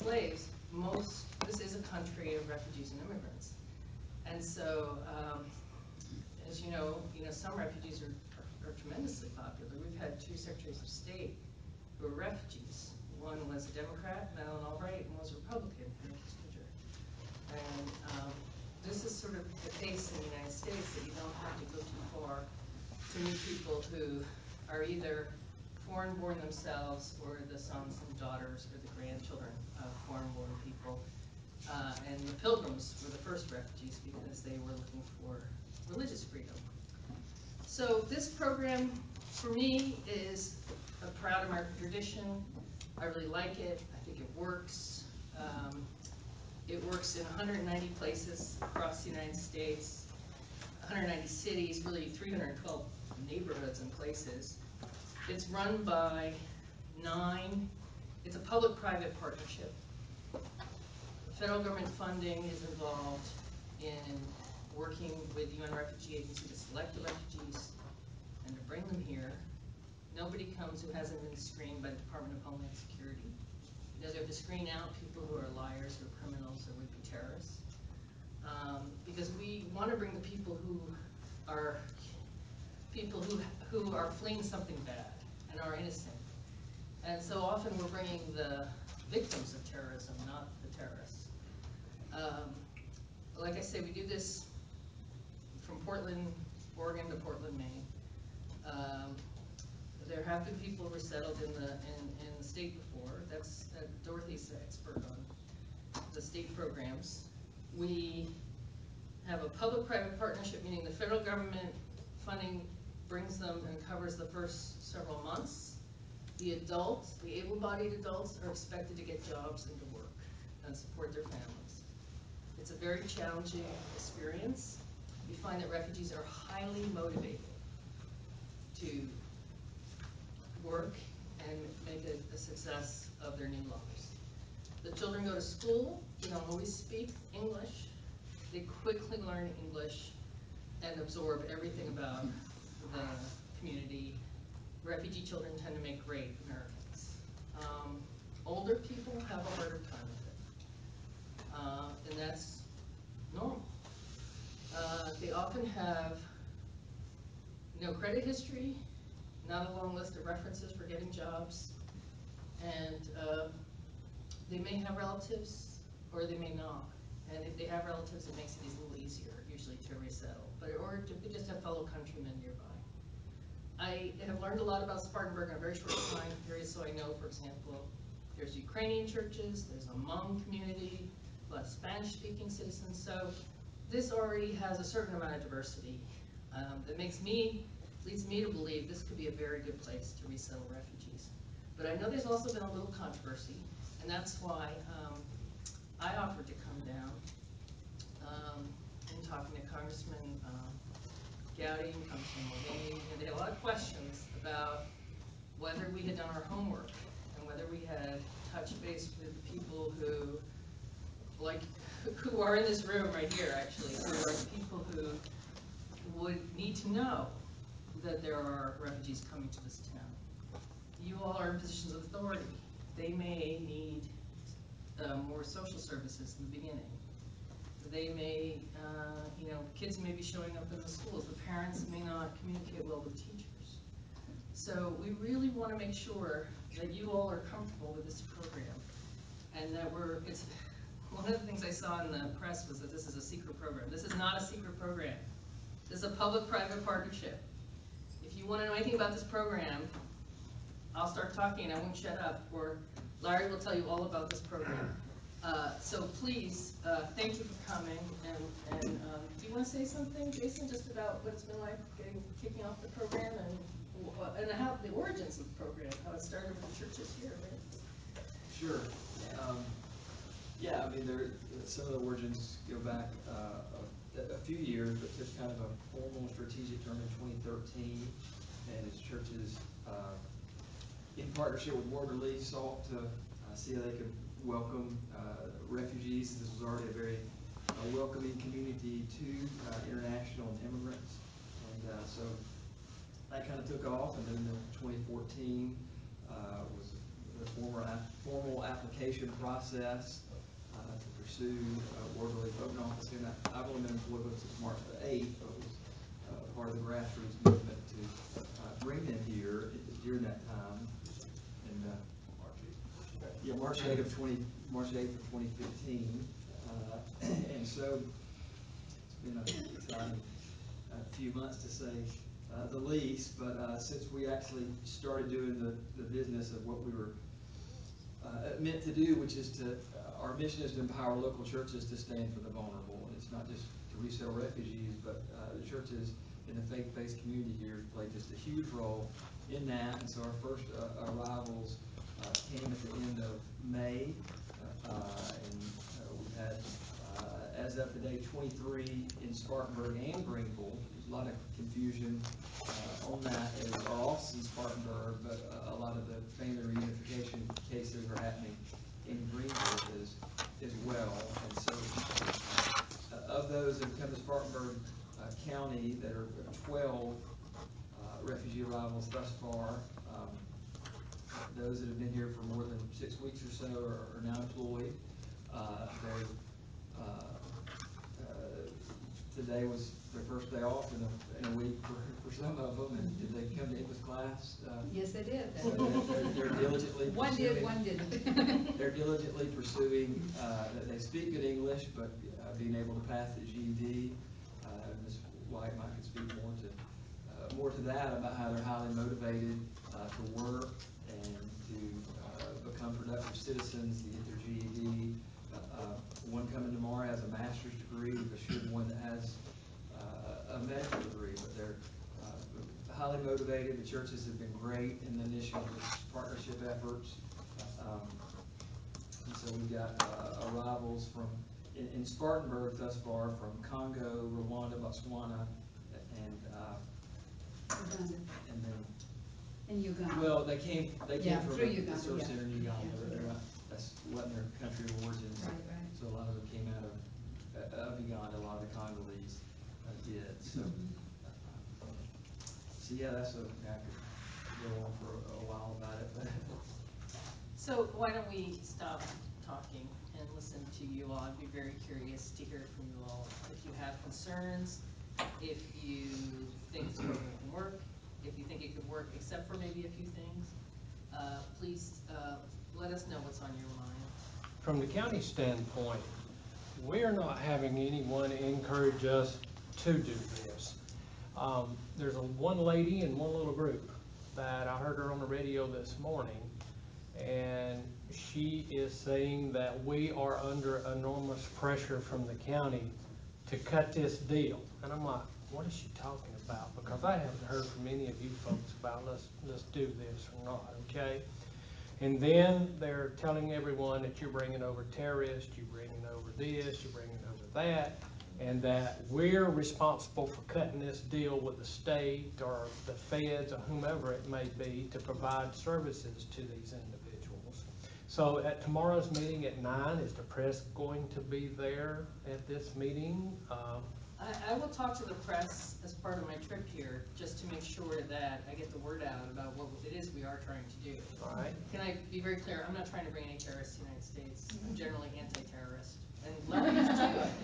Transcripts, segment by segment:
slaves, this is a country of refugees and immigrants. And so, as you know, some refugees are tremendously popular. We've had 2 secretaries of state who are refugees. One was a Democrat, Madeleine Albright, and one was a Republican, Henry Kissinger. And this is sort of the case in the United States, that you don't have to go too far to meet people who are either foreign-born themselves, or the sons and daughters or the grandchildren of foreign-born people. And the Pilgrims were the first refugees because they were looking for religious freedom. So this program, for me, is a proud American tradition. I really like it. I think it works. It works in 190 places across the United States, 190 cities, really 312 neighborhoods and places. It's run by 9, it's a public-private partnership. Federal government funding is involved in working with the UN Refugee Agency to select the refugees and to bring them here. Nobody comes who hasn't been screened by the Department of Homeland Security, because we have to screen out people who are liars or criminals or would-be terrorists. Because we want to bring the people who are fleeing something bad and are innocent. And so often we're bringing the victims of terrorism, not the terrorists. Like I say, we do this from Portland, Oregon to Portland, Maine. There have been people resettled in the state before. Dorothy's the expert on the state programs. We have a public-private partnership, meaning the federal government funding brings them and covers the first several months. The adults, the able-bodied adults, are expected to get jobs and to work and support their families. It's a very challenging experience. We find that refugees are highly motivated to work and make a success of their new lives. The children go to school. They don't always speak English. They quickly learn English and absorb everything about the community. Refugee children tend to make great Americans. Older people have a harder time with it, and that's normal. They often have no credit history, not a long list of references for getting jobs, and they may have relatives or they may not. And if they have relatives, it makes it a little easier, usually, to resettle. Or to just have fellow countrymen nearby. I have learned a lot about Spartanburg in a very short time period, so I know, for example, there's Ukrainian churches, there's a Hmong community, a lot of Spanish-speaking citizens. So this already has a certain amount of diversity that leads me to believe this could be a very good place to resettle refugees. But I know there's also been a little controversy, and that's why I offered to come down and talking to Congressman Gowdy and Congressman Mulvaney, and they had a lot of questions about whether we had done our homework and whether we had touched base with the people who are in this room right here, actually, who are the people who would need to know that there are refugees coming to this town. You all are in positions of authority. They may need more social services in the beginning. They may, kids may be showing up in the schools. The parents may not communicate well with teachers. So we really want to make sure that you all are comfortable with this program, and that it's one of the things I saw in the press was that this is a secret program. This is not a secret program. This is a public-private partnership. If you want to know anything about this program, I'll start talking and I won't shut up, or Larry will tell you all about this program. So please, thank you for coming. And do you want to say something, Jason, just about what it's been like kicking off the program and how the origins of the program, how it started with the churches here, right? Sure. Yeah, I mean, some of the origins go back a few years, but took kind of a formal strategic turn in 2013, and as churches, in partnership with World Relief, sought to see how they could welcome refugees. This was already a very welcoming community to international immigrants, and so that kind of took off. And then in 2014 was the formal application application process to pursue Ward Relief Open Office. And I've only been employed with since March the 8th, but was part of the grassroots movement to bring them here during that time. And March 8th of 2015. And so it's been an exciting few months to say the least, but since we actually started doing the business of what we were meant to do, which is to, our mission is to empower local churches to stand for the vulnerable. And it's not just to resettle refugees, but the churches in the faith-based community here played just a huge role in that. And so our first arrivals came at the end of May, and we've had, as of today, 23 in Spartanburg and Greenville. There's a lot of confusion on that. Our office in Spartanburg, but a lot of the family reunification cases are happening in Greenville as well. And so of those that have come to Spartanburg County, that are 12 refugee arrivals thus far. Those that have been here for more than 6 weeks or so are now employed. Today was their first day off in a week for some of them. And did they come to English class? Yes, they did. So they're diligently pursuing. One did, one didn't. They're diligently pursuing that they speak good English, but being able to pass the GED. Ms. White might could speak more to that, about how they're highly motivated to work and to become productive citizens, to get their GED. One coming tomorrow has a master's degree. We've assured one that has a medical degree, but they're highly motivated. The churches have been great in the initial partnership efforts. And so we've got arrivals from in Spartanburg thus far from Congo, Rwanda, Botswana, and then in Uganda. well, they came from the Uganda, service center in Uganda. Yeah, They're not, that's wasn't their country of origin. Right. So a lot of them came out of Uganda. A lot of the Congolese did. So yeah, I could go on for a while about it. But So why don't we stop talking and listen to you all? I'd be very curious to hear from you all. If you have concerns, if you think this program can work, if you think it could work except for maybe a few things, please let us know what's on your mind. From the county standpoint, we're not having anyone encourage us to do this. There's one lady in one little group that I heard her on the radio this morning, and she is saying that we are under enormous pressure from the county to cut this deal. And I'm like, what is she talking about? Because I haven't heard from any of you folks about let's do this or not, okay? And then they're telling everyone that you're bringing over terrorists, you're bringing over this, you're bringing over that, and that we're responsible for cutting this deal with the state or the feds or whomever it may be to provide services to these individuals. So at tomorrow's meeting at 9, is the press going to be there at this meeting? I will talk to the press as part of my trip here, just to make sure that I get the word out about what it is we are trying to do. All right. Can I be very clear? I'm not trying to bring any terrorists to the United States. I'm generally anti-terrorist. And Larry is too, I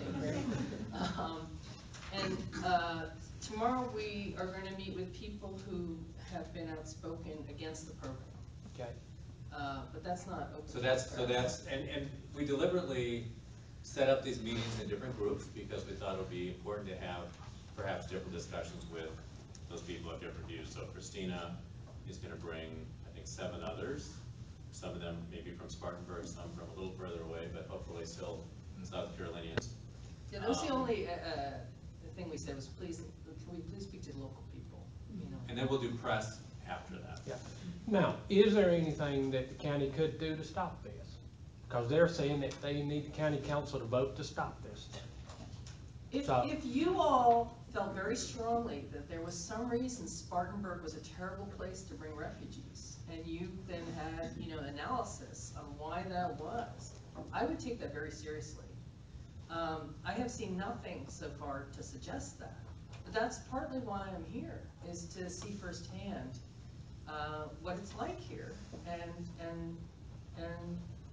think, right? Tomorrow we are going to meet with people who have been outspoken against the program. Okay. But that's not open. So that's and we deliberately set up these meetings in different groups because we thought it would be important to have perhaps different discussions with those people who have different views. So Christina is going to bring, I think, 7 others. Some of them maybe from Spartanburg, some from a little further away, but hopefully still South Carolinians. Yeah, that was the only thing we said was, please, can we please speak to local people? You know. And then we'll do press after that. Yeah. Now, is there anything that the county could do to stop this? Because they're saying that they need the county council to vote to stop this. If you all felt very strongly that there was some reason Spartanburg was a terrible place to bring refugees, and you then had, analysis on why that was, I would take that very seriously. I have seen nothing so far to suggest that, but that's partly why I'm here, is to see firsthand what it's like here, and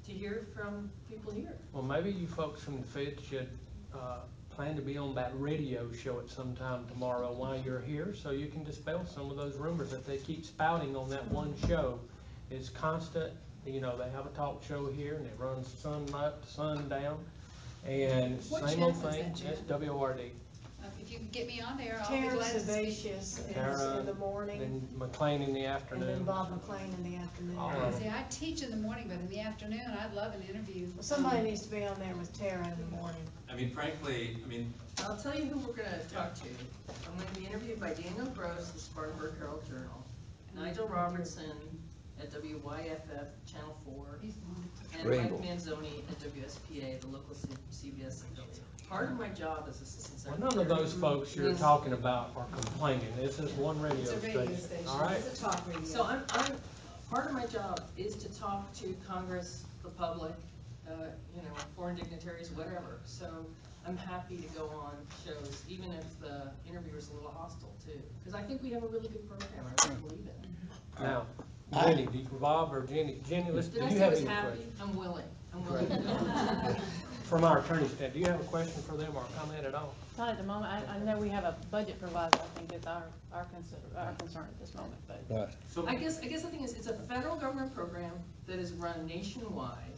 to hear from people here. Well, maybe you folks from the Fed should, plan to be on that radio show at some time tomorrow while you're here, so you can dispel some of those rumors that they keep spouting on that one show. It's constant, you know, they have a talk show here and it runs sun up to sundown, and it's the What same old channel is thing, that, Jan? it's WORD. If you could get me on there, I'll be Tara glad to speak. Sebaceous is Tara, in the morning, then McLean in the and afternoon. then Bob McLean in the afternoon. All of them. See, I teach in the morning, but in the afternoon, I'd love an interview. Well, somebody needs to be on there with Tara in the morning. I mean, frankly, I mean, I'll tell you who we're gonna talk to. I'm gonna be interviewed by Daniel Gross, the Spartanburg Herald Journal, Nigel Robertson at WYFF Channel 4, He's wonderful. and Mike Manzoni at WSPA, the local CBS affiliate. Part of my job as assistant Well, secretary. none of those folks you're is- talking about are complaining, this is one radio It's a radio station, station, all right? it's a talk radio. So part of my job is to talk to Congress, the public, you know, foreign dignitaries, whatever. So I'm happy to go on shows, even if the interviewer's a little hostile too. Because I think we have a really good program, I really believe it. Now, Jenny, do you, Bob or Jenny, listen, Did do I you say I have was any happy? questions? I'm willing to go. From our attorney stand, do you have a question for them or a comment at all? Not at the moment. I know we have a budget proviso, I think is our concern at this moment, but. so. I guess the thing is, it's a federal government program that is run nationwide.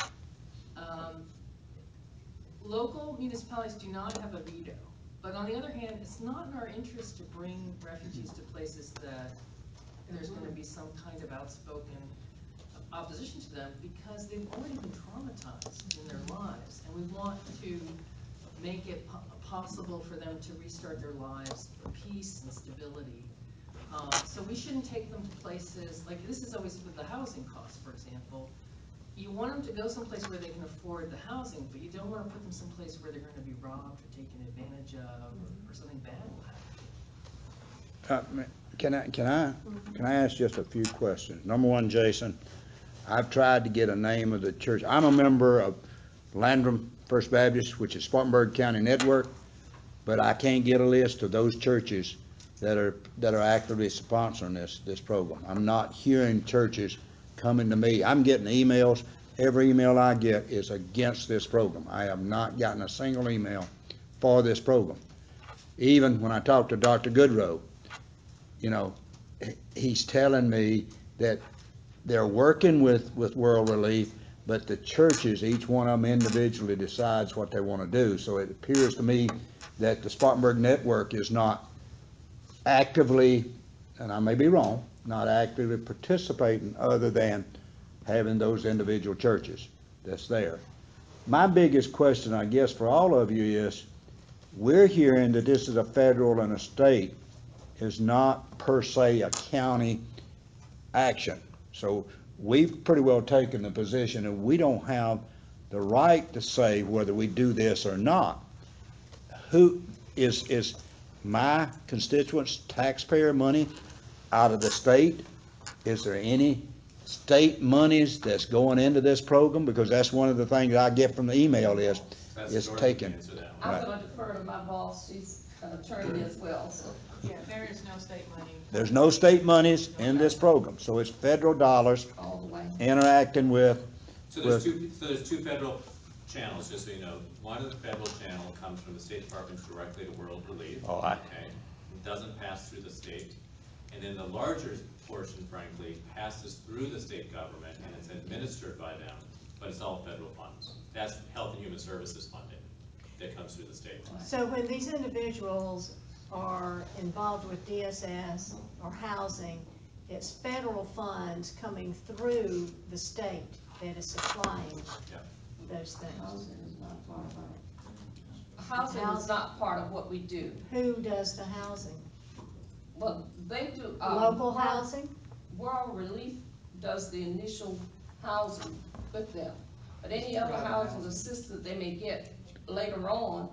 Local municipalities do not have a veto, but on the other hand, it's not in our interest to bring refugees to places that there's gonna be some kind of outspoken opposition to them, because they've already been traumatized in their lives, and we want to make it possible for them to restart their lives for peace and stability. So we shouldn't take them to places, like this is always with the housing costs, for example. You want them to go someplace where they can afford the housing, but you don't want to put them someplace where they're going to be robbed or taken advantage of, or something bad will happen. Can I ask just a few questions? Number one, Jason, I've tried to get a name of the church. I'm a member of Landrum First Baptist, which is Spartanburg County Network, but I can't get a list of those churches that are actively sponsoring this program. I'm not hearing churches coming to me. I'm getting emails. Every email I get is against this program. I have not gotten a single email for this program. Even when I talk to Dr. Goodrow, you know, he's telling me that they're working with World Relief, but the churches, each one of them individually decides what they want to do. So it appears to me that the Spartanburg Network is not actively, and I may be wrong, not actively participating other than having those individual churches that's there. My biggest question, I guess, for all of you is, we're hearing that this is a federal and a state, is not per se a county action. So we've pretty well taken the position that we don't have the right to say whether we do this or not. Who is my constituents' taxpayer money out of the state? Is there any state monies that's going into this program? Because that's one of the things I get from the email is That's Dorothy taken. can answer that one. Right. I'm gonna defer to my boss, she's an attorney as well, so. There is no state money. There's no state monies in this program, so it's federal dollars All the way. interacting with. So there's two federal channels, just so you know. One of the federal channel comes from the State Department directly to World Relief. Oh, Okay, it doesn't pass through the state. And then the larger portion, frankly, passes through the state government and it's administered by them, but it's all federal funds. That's Health and Human Services funding that comes through the state. So when these individuals are involved with DSS or housing, it's federal funds coming through the state that is supplying Yeah. those things. Housing is not part of Housing is not part of what we do. Who does the housing? Well, they do. Local housing? World Relief does the initial housing with them. But any other housing assistance they may get later on,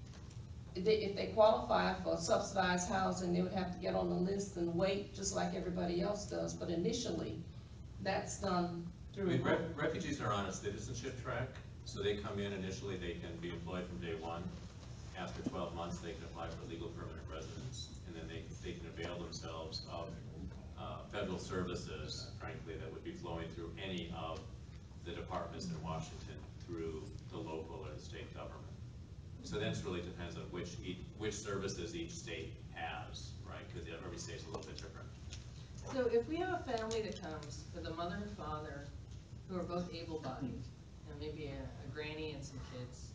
if they qualify for subsidized housing, they would have to get on the list and wait, just like everybody else does. But initially, that's done I through. mean, refugees are on a citizenship track, so they come in initially, they can be employed from day one. After 12 months, they can apply for legal permanent residence, and then they can avail themselves of federal services, frankly, that would be flowing through any of the departments in Washington through the local or the state government. So then it really depends on which services each state has, right? Because every state's a little bit different. So if we have a family that comes with a mother and father who are both able-bodied, and maybe a granny and some kids,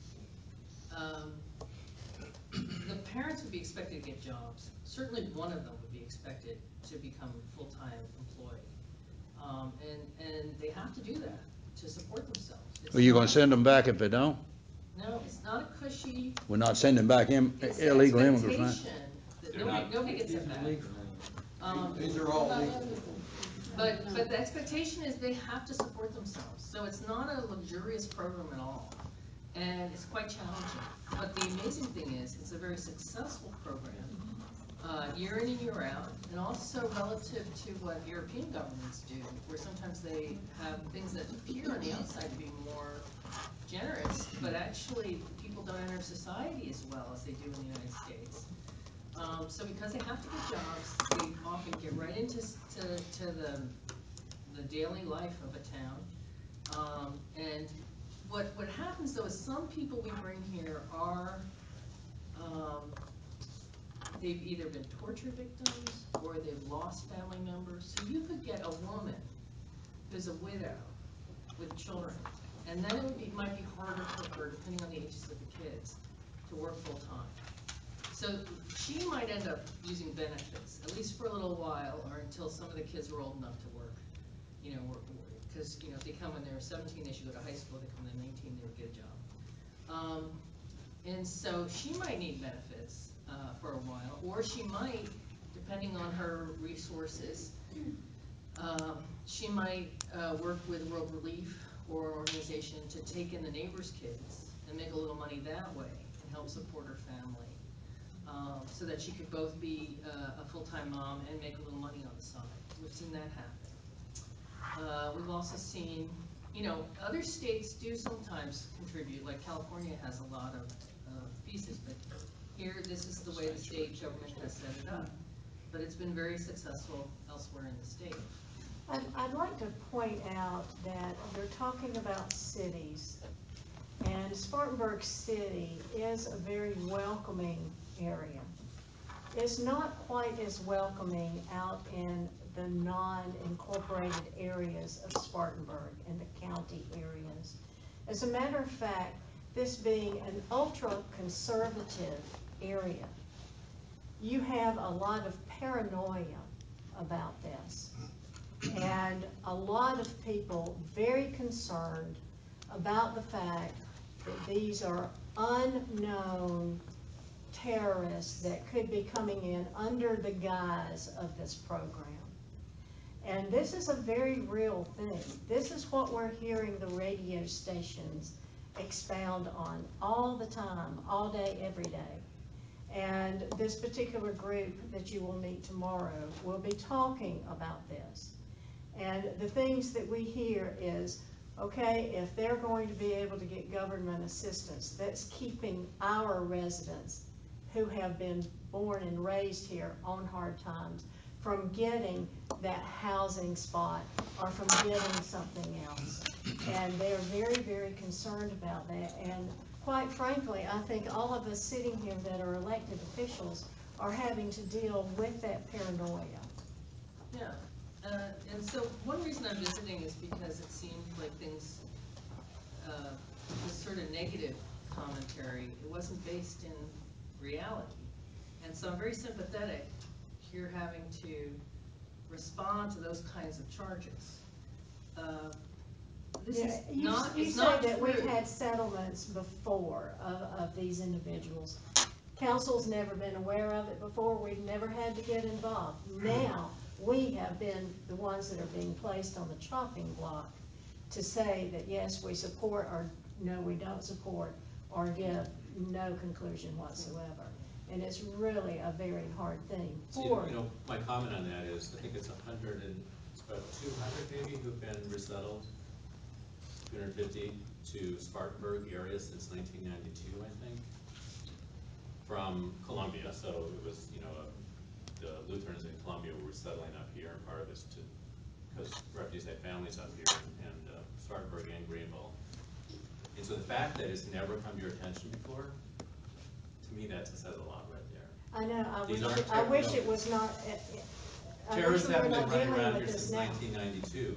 the parents would be expected to get jobs. Certainly one of them would be expected to become full-time employed. And they have to do that to support themselves. Are you gonna send them back if they don't? No, it's not a cushy, We're not sending back it's illegal the immigrants, right? expectation that They're not- nobody gets These it are back. legal. Um, These are all legal. But the expectation is they have to support themselves, so it's not a luxurious program at all, and it's quite challenging. But the amazing thing is, it's a very successful program, year in and year out, and also relative to what European governments do, where sometimes they have things that appear on the outside to be more generous, but actually people don't enter society as well as they do in the United States. So because they have to get jobs, they often get right into the daily life of a town. And what happens though is some people we bring here are, they've either been torture victims or they've lost family members. So you could get a woman who's a widow with children, and then it might be harder for her, depending on the ages of the kids, to work full time. So she might end up using benefits, at least for a little while, or until some of the kids are old enough to work. Because if they come when they're 17, they should go to high school. If they come when they're 19, they would get a job. And so she might need benefits for a while, or she might, depending on her resources, she might work with World Relief or an organization to take in the neighbors' kids and make a little money that way and help support her family. So that she could both be a full-time mom and make a little money on the side. We've seen that happen. We've also seen, other states do sometimes contribute, like California has a lot of pieces, but here, this is the way the state government has set it up. But it's been very successful elsewhere in the state. I'd like to point out that you're talking about cities, and Spartanburg City is a very welcoming area. It's not quite as welcoming out in the non-incorporated areas of Spartanburg and the county areas. As a matter of fact, this being an ultra-conservative area, you have a lot of paranoia about this. And a lot of people very concerned about the fact that these are unknown terrorists that could be coming in under the guise of this program. And this is a very real thing. This is what we're hearing the radio stations expound on all the time, all day, every day. And this particular group that you will meet tomorrow will be talking about this. And the things that we hear is, okay, if they're going to be able to get government assistance, that's keeping our residents who have been born and raised here on hard times from getting that housing spot or from getting something else. And they're very, very concerned about that. And quite frankly, I think all of us sitting here that are elected officials are having to deal with that paranoia. Yeah. And so one reason I'm visiting is because it seemed like things, this sort of negative commentary, it wasn't based in reality. And so I'm very sympathetic here having to respond to those kinds of charges. This is not, you it's say not that true. we've had settlements before of these individuals. Council's never been aware of it before. We've never had to get involved. Now, we have been the ones that are being placed on the chopping block to say that yes, we support, or no, we don't support, or give no conclusion whatsoever. And it's really a very hard thing for. My comment on that is, I think it's 100 and, it's about 200 maybe who've been resettled, 250 to Spartanburg area since 1992, I think, from Columbia. So it was, the Lutherans in Columbia were settling up here, and part of it's because refugees had families up here, and Spartanburg and Greenville. And so the fact that it's never come to your attention before, to me, that says a lot right there. I know, These aren't I wish terrorists. it was not, I wish Terrorists we were haven't been not running dealing around with here this since now. 1992,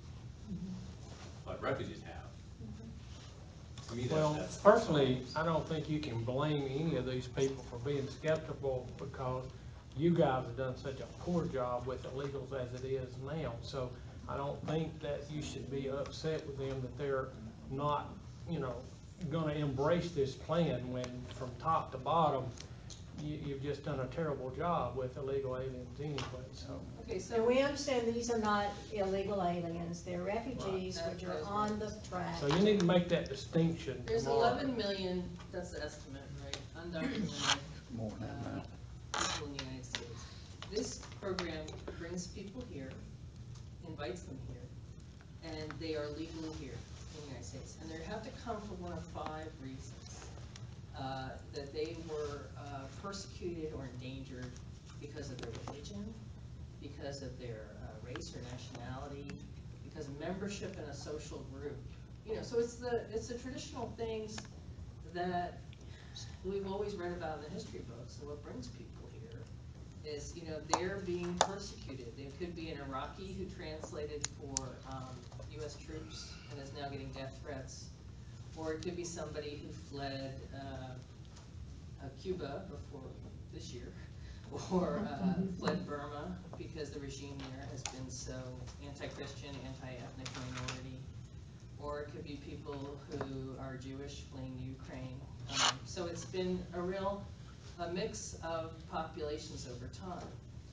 but refugees have. To me, Well, that's personally, I don't think you can blame any of these people for being skeptical because you guys have done such a poor job with illegals as it is now. So I don't think that you should be upset with them that they're not, gonna embrace this plan when from top to bottom, you've just done a terrible job with illegal aliens anyway, so. Okay, And so, we understand these are not illegal aliens, they're refugees Right. which That's are what I was on the gonna say. track. So you need to make that distinction there's tomorrow. 11 million, that's the estimate, right, undocumented More than that now. people in the United States. This program brings people here, invites them here, and they are legally here in the United States. And they have to come for one of 5 reasons. That they were persecuted or endangered because of their religion, because of their race or nationality, because of membership in a social group. So it's the traditional things that we've always read about in the history books. And what brings people here is, they're being persecuted. There could be an Iraqi who translated for U.S. troops and is now getting death threats, or it could be somebody who fled Cuba before this year, or fled Burma because the regime there has been so anti-Christian, anti-ethnic minority, or it could be people who are Jewish fleeing Ukraine. So it's been a mix of populations over time.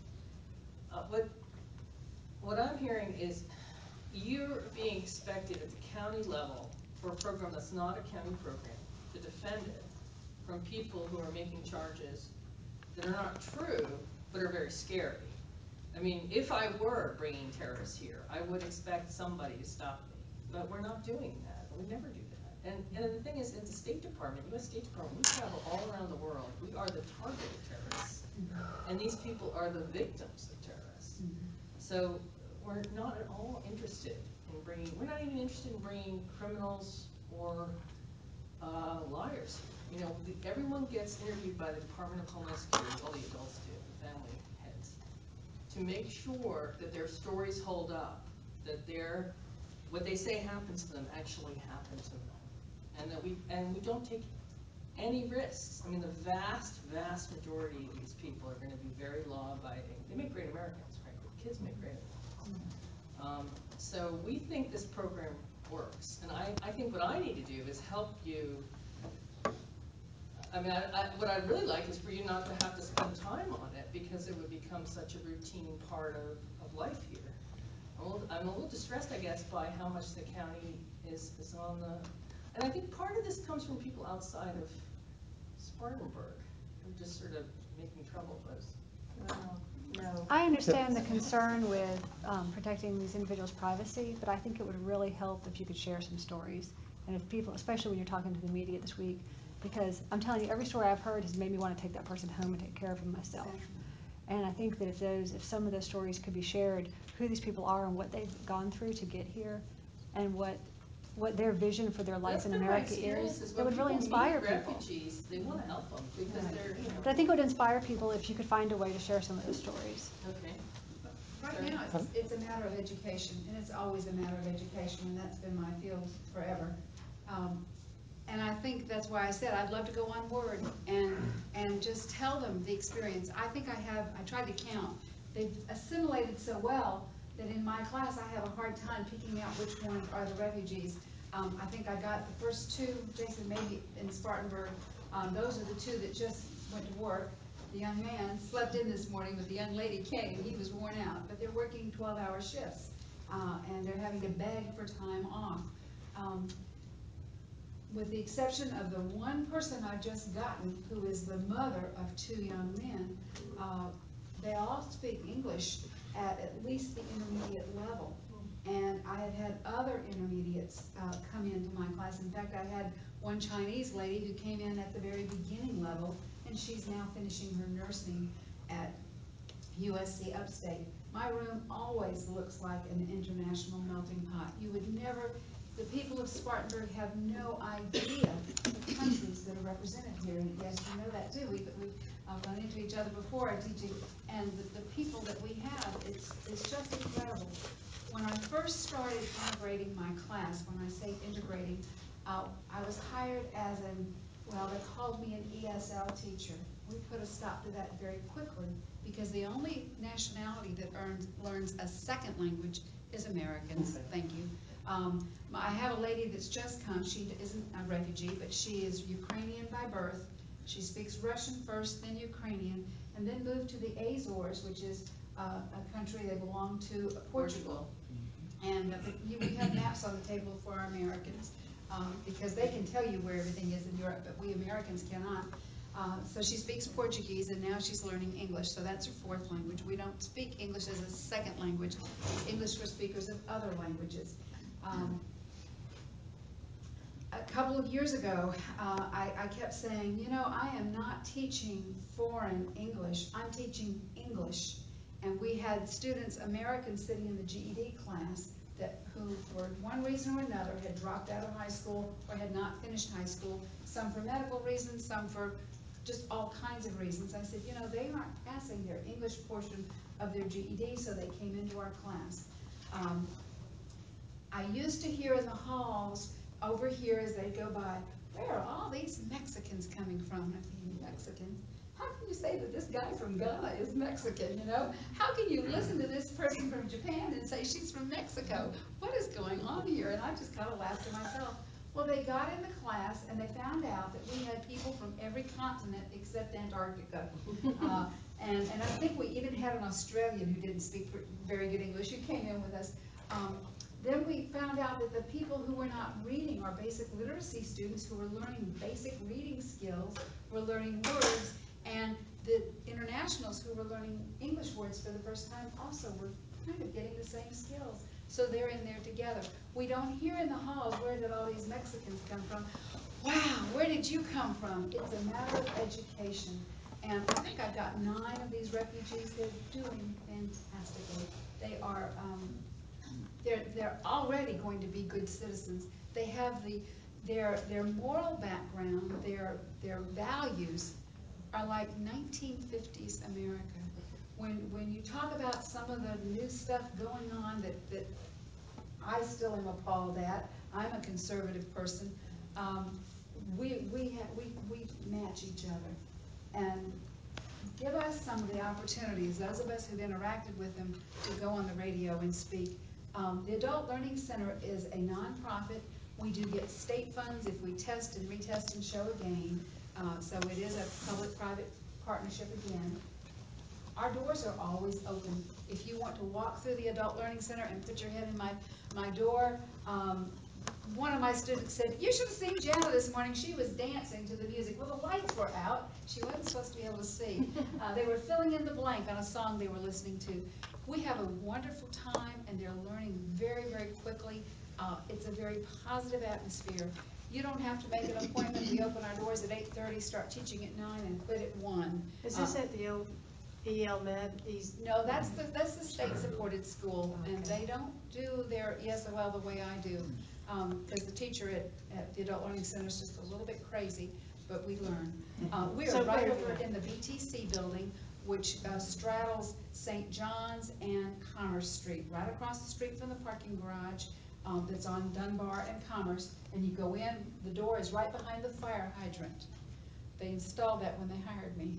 What I'm hearing is you're being expected at the county level for a program that's not a county program to defend it from people who are making charges that are not true, but are very scary. I mean, if I were bringing terrorists here, I would expect somebody to stop me, but we're not doing that. We never do that. And the thing is, in the State Department, U.S. State Department, we travel all around the world. We are the target of terrorists, and these people are the victims of terrorists. So we're not at all interested in we're not even interested in bringing criminals or liars here. Everyone gets interviewed by the Department of Homeland Security, all the adults do, the family heads, to make sure that their stories hold up, that what they say happens to them actually happens to them, and we don't take any risks. I mean, the vast majority of these people are going to be very law-abiding. They make great Americans, frankly. Kids make great Americans. So we think this program works, and I think what I need to do is help you. I mean, what I'd really like is for you not to have to spend time on it, because it would become such a routine part of life here. I'm a little distressed, I guess, by how much the county is on the, and I think part of this comes from people outside of Spartanburg, who are just sort of making trouble for us. No. I understand the concern with protecting these individuals' privacy, but I think it would really help if you could share some stories. And if people, especially when you're talking to the media this week, because I'm telling you, every story I've heard has made me want to take that person home and take care of him myself. And I think that if some of those stories could be shared, who these people are and what they've gone through to get here, and what their vision for their life in America is, it would really inspire people. Refugees, they want to help them because they're, But I think it would inspire people if you could find a way to share some of those stories. Okay. Right now, it's a matter of education, and it's always a matter of education, and that's been my field forever. And I think that's why I said I'd love to go on board and just tell them the experience. I think I tried to count. They've assimilated so well that in my class I have a hard time picking out which ones are the refugees. I think I got the first 2, Jason, maybe in Spartanburg. Those are the 2 that just went to work. The young man slept in this morning, but the young lady came. He was worn out, but they're working 12-hour shifts, and they're having to beg for time off. With the exception of the one person I've just gotten, who is the mother of 2 young men, they all speak English at least the intermediate level. And I have had other intermediates come into my class. In fact, I had one Chinese lady who came in at the very beginning level, and she's now finishing her nursing at USC Upstate. My room always looks like an international melting pot. You would never The people of Spartanburg have no idea the countries that are represented here, and yes, you know that too. We've run into each other before teaching, and the people that we have, it's just incredible. When I first started integrating my class, when I say integrating, I was hired as they called me an ESL teacher. We put a stop to that very quickly because the only nationality that learns a second language is Americans. Thank you. I have a lady that's just come. She isn't a refugee, but she is Ukrainian by birth. She speaks Russian first, then Ukrainian, and then moved to the Azores, which is a country they belong to Portugal. And we have maps on the table for our Americans because they can tell you where everything is in Europe, but we Americans cannot. So she speaks Portuguese, and now she's learning English, so that's her fourth language. We don't speak English as a second language. It's English for speakers of other languages. A couple of years ago, I kept saying, I am not teaching foreign English, I'm teaching English. And we had students, Americans, sitting in the GED class who, for one reason or another, had dropped out of high school or had not finished high school, some for medical reasons, some for just all kinds of reasons. I said, they aren't passing their English portion of their GED, so they came into our class. I used to hear in the halls over here as they go by, where are all these Mexicans coming from? I mean, Mexicans? How can you say that this guy from Ghana is Mexican, How can you listen to this person from Japan and say she's from Mexico? What is going on here? And I just kind of laughed to myself. Well, they got in the class and they found out that we had people from every continent except Antarctica. And I think we even had an Australian who didn't speak very good English who came in with us. Then we found out that the people who were not reading, our basic literacy students who were learning basic reading skills, were learning words, and the internationals who were learning English words for the first time also were kind of getting the same skills. So they're in there together. We don't hear in the halls, where did all these Mexicans come from? Wow, where did you come from? It's a matter of education. And I think I've got 9 of these refugees. They're doing fantastically. They are, they're already going to be good citizens. They have their moral background, their values are like 1950s America. When you talk about some of the new stuff going on that I still am appalled at, I'm a conservative person, we match each other. And give us some of the opportunities, those of us who've interacted with them, to go on the radio and speak. The Adult Learning Center is a nonprofit. We do get state funds if we test and retest and show again. So it is a public-private partnership again. Our doors are always open. If you want to walk through the Adult Learning Center and put your head in my door, one of my students said, you should have seen Jana this morning. She was dancing to the music. Well, the lights were out. She wasn't supposed to be able to see. They were filling in the blank on a song they were listening to. We have a wonderful time, and they're learning very, very quickly. It's a very positive atmosphere. You don't have to make an appointment. We open our doors at 8:30, start teaching at 9, and quit at 1. Is this at the old EL Med? No, that's the state-supported school, and they don't do their ESOL the way I do, because the teacher at the Adult Learning Center is just a little bit crazy, but we learn. We are right over in the BTC building, which straddles St. John's and Commerce Street, right across the street from the parking garage that's on Dunbar and Commerce, and you go in, the door is right behind the fire hydrant. They installed that when they hired me.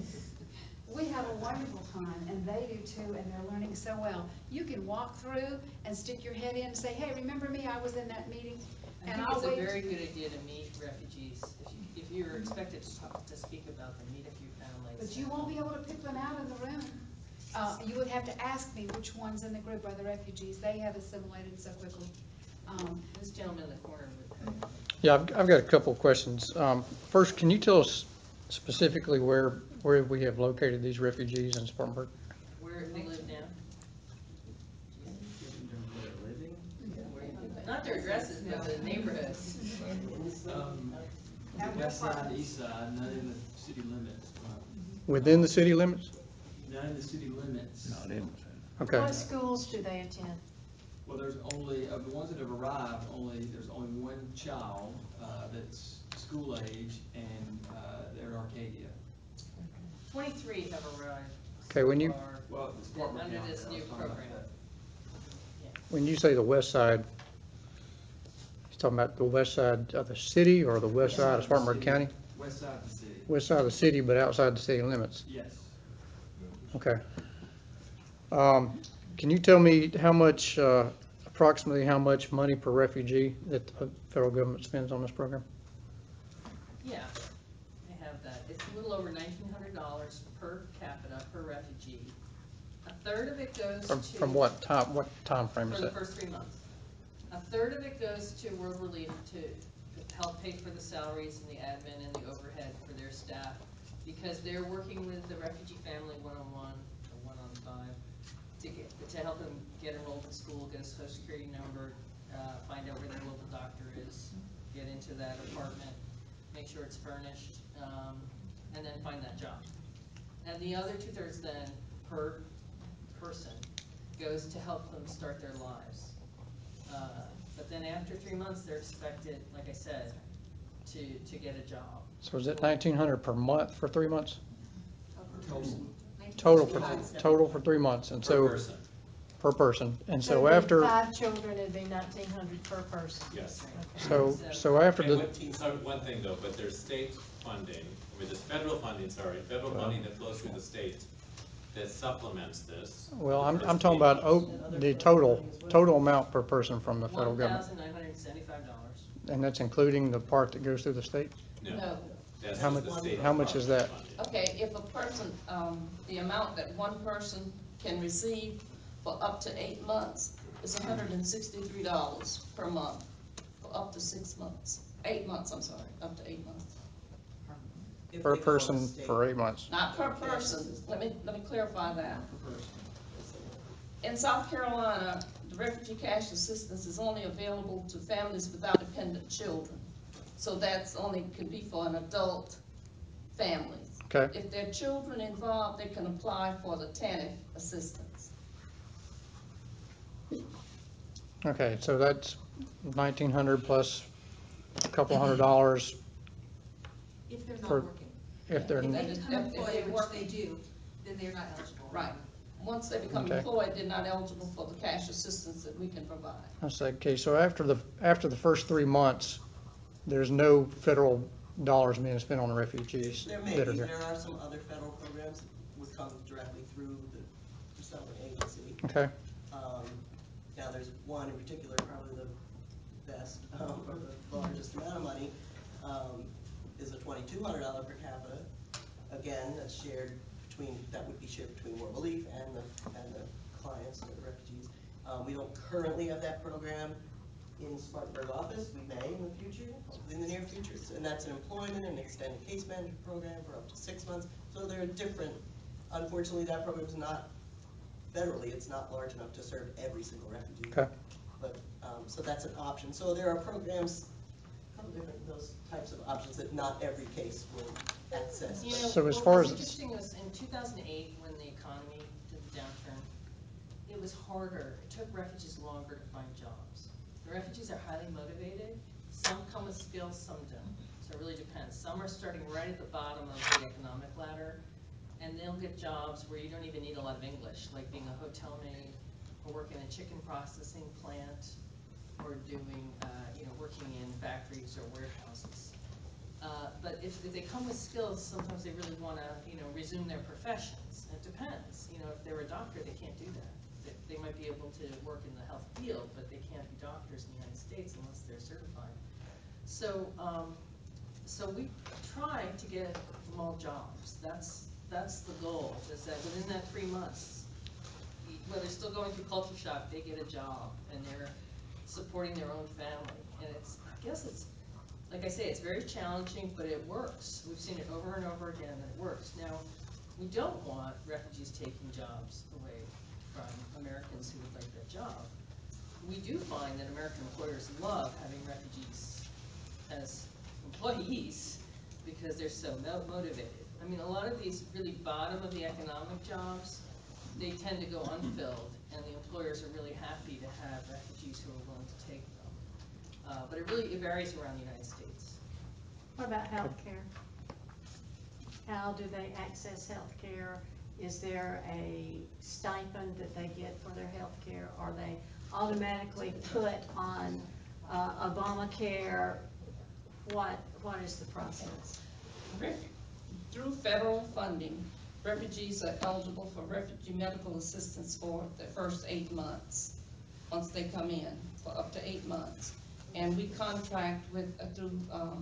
We have a wonderful time, and they do too, and they're learning so well. You can walk through and stick your head in and say, hey, remember me? I was in that meeting. I think it's a very good idea to meet refugees. If you're expected to speak about them, meet a few families. But you won't be able to pick them out in the room. You would have to ask me which ones in the group are the refugees. They have assimilated so quickly. This gentleman in the corner would. Yeah, I've got a couple of questions. First, can you tell us specifically where we have located these refugees in Spartanburg? Where they live now? In terms of where they're living? Not their addresses, but the neighborhoods. West side, east side, none in the city limits. Within the city limits? None in the city limits. Not in. Okay. What schools do they attend? Well, there's only, of the ones that have arrived, there's only one child, that's school age, and, they're at Arcadia. 23 have arrived Okay, so when you- far Well, it's Spartanburg under County, this I new was talking about program. that. Yeah. When you say the west side, you're talking about the west side of the city or the west side of Spartanburg County? West side of the city, West side of the city, but outside the city limits? yes. Okay. Can you tell me how much, approximately how much money per refugee that the federal government spends on this program? Yeah, I have that. It's a little over $1,900 per capita per refugee. A third of it goes to. From what time frame For is the that? first 3 months. A third of it goes to World Relief to help pay for the salaries and the admin and the overhead for their staff, because they're working with the refugee family one-on-one or one-on-five to help them get enrolled in school, get a social security number, find out where their local doctor is, get into that apartment, make sure it's furnished, and then find that job. And the other 2/3 then per person goes to help them start their lives. But then after 3 months, they're expected, like I said, to get a job. So is it 1,900 per month for 3 months? Total. Total for 3 months, and Per so, person, per person, and So so with after, 5 children, it'd be 1,900 per person. yes. so after And the, one thing though, but there's state funding, there's federal funding that flows through the state that supplements this. well, It's I'm talking about the total amount per person from the federal government, $1,975. and that's including the part that goes through the state? No, that's How just much- the state how much is that? department funding. Okay, if a person, the amount that one person can receive for up to 8 months is $163 per month, for up to 6 months. 8 months, I'm sorry, up to 8 months. Per person for 8 months? Not per person, let me clarify that. Per person. In South Carolina, the refugee cash assistance is only available to families without dependent children. So that's only can be for an adult families. Okay. If there are children involved, they can apply for the TANF assistance. Okay, so that's 1,900 plus a couple $100 If they're For- not working. if they're, If they If become they're employed, which working. they do, then they're not eligible. Right. Once they become Okay. employed, they're not eligible for the cash assistance that we can provide. I said, okay, so after the first 3 months, there's no federal dollars being spent on the refugees There may that are be, here? there are some other federal programs that would come directly through the resettlement agency. Okay, Now there's one in particular, probably the best, or the largest amount of money, is a $2,200 per capita. Again, that's shared that would be shared between World Relief and the clients, or the refugees. We don't currently have that program in Spartanburg office. We may in the future, hopefully in the near future. And that's an employment and extended case management program for up to 6 months. So there are different, unfortunately that program is not, federally, it's not large enough to serve every single refugee. okay. But, so that's an option. So there are programs, a couple different, those types of options that not every case will access. You know, So as what far was as- interesting was in 2008, when the economy did the downturn, it was harder. It took refugees longer to find jobs. The refugees are highly motivated. Some come with skills, some don't. So it really depends. Some are starting right at the bottom of the economic ladder, and they'll get jobs where you don't even need a lot of English, like being a hotel maid, or working in a chicken processing plant, or doing, working in factories or warehouses. But if they come with skills, sometimes they really want to, resume their professions. It depends. If they're a doctor, they can't do that. They might be able to work in the health field, but they can't be doctors in the United States unless they're certified. So, so we try to get them all jobs. That's the goal, is that within that 3 months, while they're still going through culture shock, they get a job and they're supporting their own family. And I guess it's, like I say, it's very challenging, but it works. We've seen it over and over again that it works. Now, we don't want refugees taking jobs away from Americans who would like that job. We do find that American employers love having refugees as employees because they're so motivated. I mean, a lot of these really bottom of the economic jobs, they tend to go unfilled. and the employers are really happy to have refugees who are willing to take them. But it varies around the United States. What about healthcare? How do they access healthcare? Is there a stipend that they get for their healthcare? Are they automatically put on Obamacare? What is the process? Through federal funding, refugees are eligible for refugee medical assistance for the first 8 months, once they come in, for up to 8 months. And we contract with, through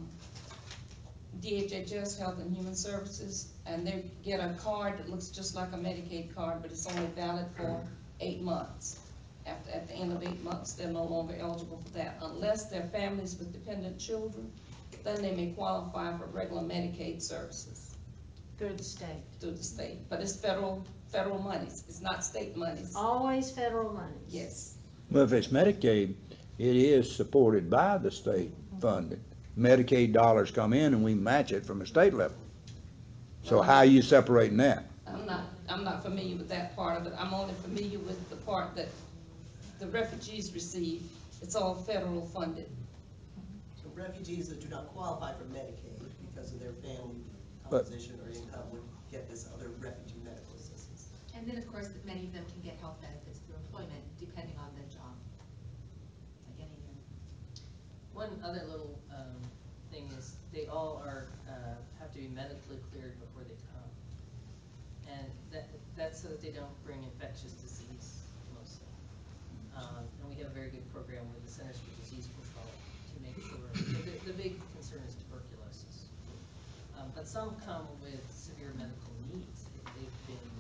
DHHS, Health and Human Services, and they get a card that looks just like a Medicaid card, but it's only valid for 8 months. At the end of 8 months, they're no longer eligible for that. Unless they're families with dependent children, then they may qualify for regular Medicaid services. Through the state? Through the state, but it's federal monies, it's not state monies. Always federal monies? Yes. Well, if it's Medicaid, it is supported by the state funding. Medicaid dollars come in and we match it from the state level. So how are you separating that? I'm not familiar with that part of it. I'm only familiar with the part that the refugees receive. It's all federal funded. So refugees that do not qualify for Medicaid because of their family composition or income would get this other refugee medical assistance. And then, of course, many of them can get health benefits through employment, depending on the job, like any year. One other little thing is they all have to be medically cleared before they come, and that's so that they don't bring infectious disease mostly. And we have a very good program with the Centers for Disease Control to make sure. The big concern is tuberculosis, but some come with severe medical needs if they've been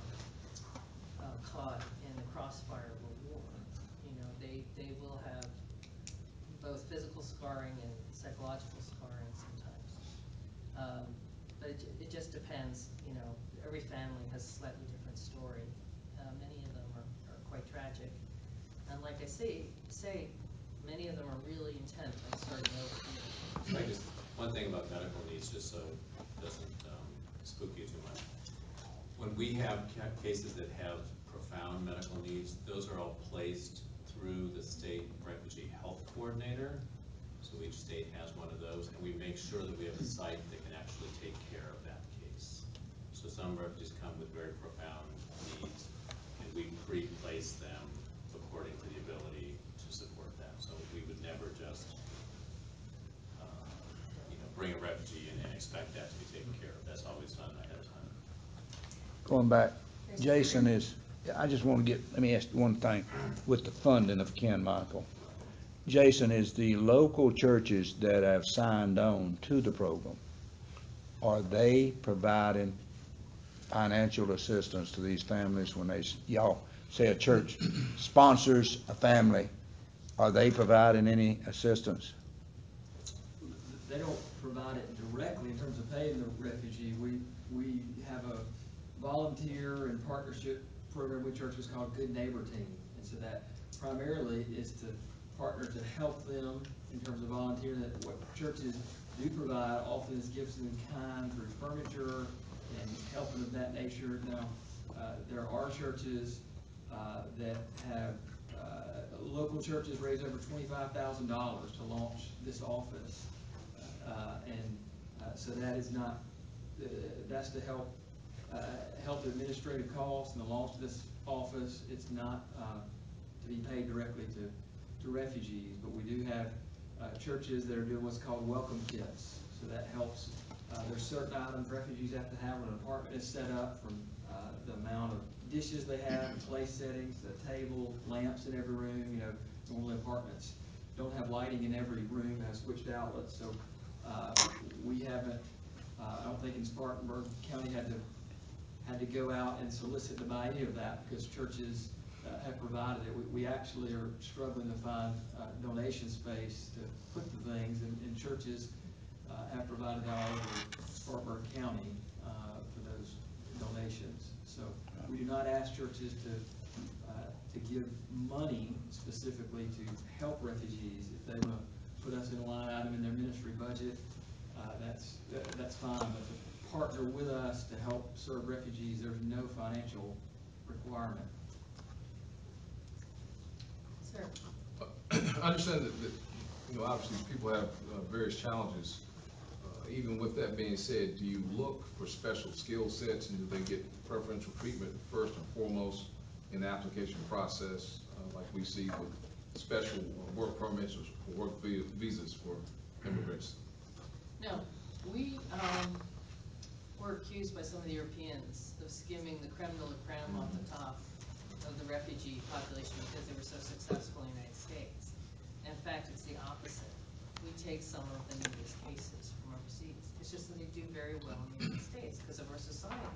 caught in the crossfire of a war. You know, they will have both physical scarring and psychological scarring sometimes. But it just depends, you know, every family has a slightly different story. Many of them are quite tragic. And like I say, many of them are really intent on starting over. So one thing about medical needs, just so it doesn't spook you too much. When we have cases that have profound medical needs, those are all placed through the state refugee health coordinator. So each state has one of those, and we make sure that we have a site that can actually take care of that case. So some refugees come with very profound needs, and we pre-place them according to the ability to support that. So we would never just bring a refugee in and expect that to be taken care of. That's always done ahead of time. Going back, Jason I just want to let me ask one thing with the funding of Ken Michael. Jason, is the local churches that have signed on to the program, are they providing financial assistance to these families when y'all say a church sponsors a family, are they providing any assistance? They don't provide it directly in terms of paying the refugee. We have a volunteer and partnership program with churches called Good Neighbor Team. And so that primarily is to partner to help them in terms of volunteering. That what churches do provide often is gifts in kind through furniture and helping of that nature. Now, there are churches that have local churches raise over $25,000 to launch this office. So that is not, that's to help the administrative costs and the launch of this office. It's not to be paid directly to refugees, but we do have churches that are doing what's called welcome kits. So that helps. There's certain items refugees have to have when an apartment is set up, from the amount of dishes they have, place settings, the table, lamps in every room. You know, normally apartments don't have lighting in every room, have switched outlets. So we haven't, I don't think in Spartanburg County had to go out and solicit to buy any of that, because churches have provided it. We actually are struggling to find donation space to put the things, and churches have provided all over Spartanburg County for those donations. So we do not ask churches to give money specifically to help refugees. If they want to put us in a line item in their ministry budget, that's fine. But to partner with us to help serve refugees, there's no financial requirement. Sir? I understand that, you know, obviously people have various challenges. Even with that being said, do you look for special skill sets and do they get preferential treatment first and foremost in the application process, like we see with special work permits or work visas for immigrants? No, we were accused by some of the Europeans of skimming the creme de la creme off the top of the refugee population because they were so successful in the United States. In fact, it's the opposite. We take some of the neatest cases from overseas. It's just that they do very well in the United States because of our society.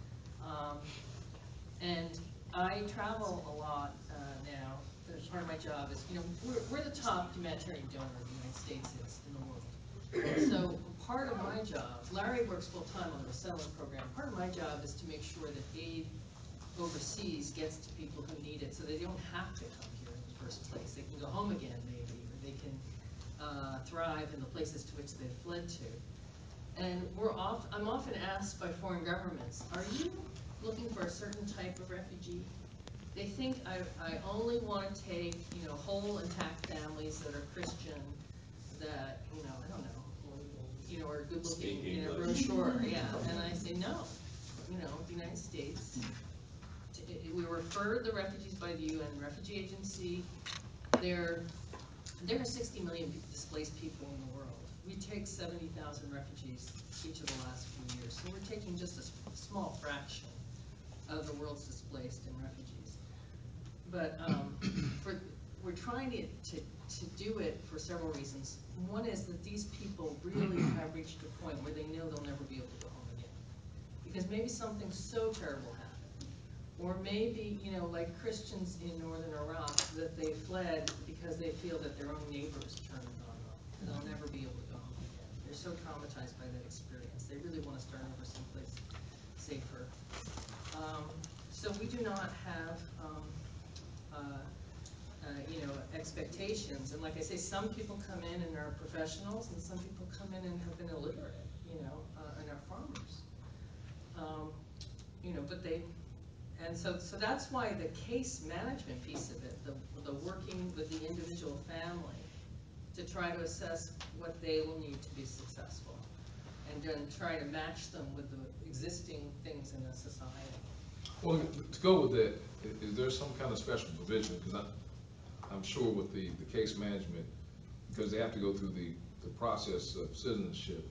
And I travel a lot now. Part of my job is, you know, we're the top humanitarian donor the United States is in the world. So part of my job, Larry works full time on the resettlement program. Part of my job is to make sure that aid overseas gets to people who need it so they don't have to come here in the first place. They can go home again maybe, or they can thrive in the places to which they've fled to. And I'm often asked by foreign governments, are you looking for a certain type of refugee? They think I only want to take, you know, whole intact families that are Christian, that, you know, I don't know, you know, are good looking in a brochure, yeah. And I say, no, you know, the United States, we refer the refugees by the UN Refugee Agency. There are 60 million displaced people in the world. We take 70,000 refugees each of the last few years. So we're taking just a small fraction of the world's displaced and refugees. But we're trying to do it for several reasons. One is that these people really have reached a point where they know they'll never be able to go home again. Because maybe something so terrible happened. Or maybe, you know, like Christians in northern Iraq, that they fled because they feel that their own neighbors turned on them. And they'll never be able to go home again. They're so traumatized by that experience. They really want to start over someplace safer. So we do not have, you know, expectations. And like I say, some people come in and are professionals, and some people come in and have been illiterate, you know, and are farmers. You know, but they, and so that's why the case management piece of it, the working with the individual family to try to assess what they will need to be successful, and then try to match them with the existing things in the society. Well, to go with that, is there some kind of special provision? Because I'm sure with the case management, because they have to go through the process of citizenship,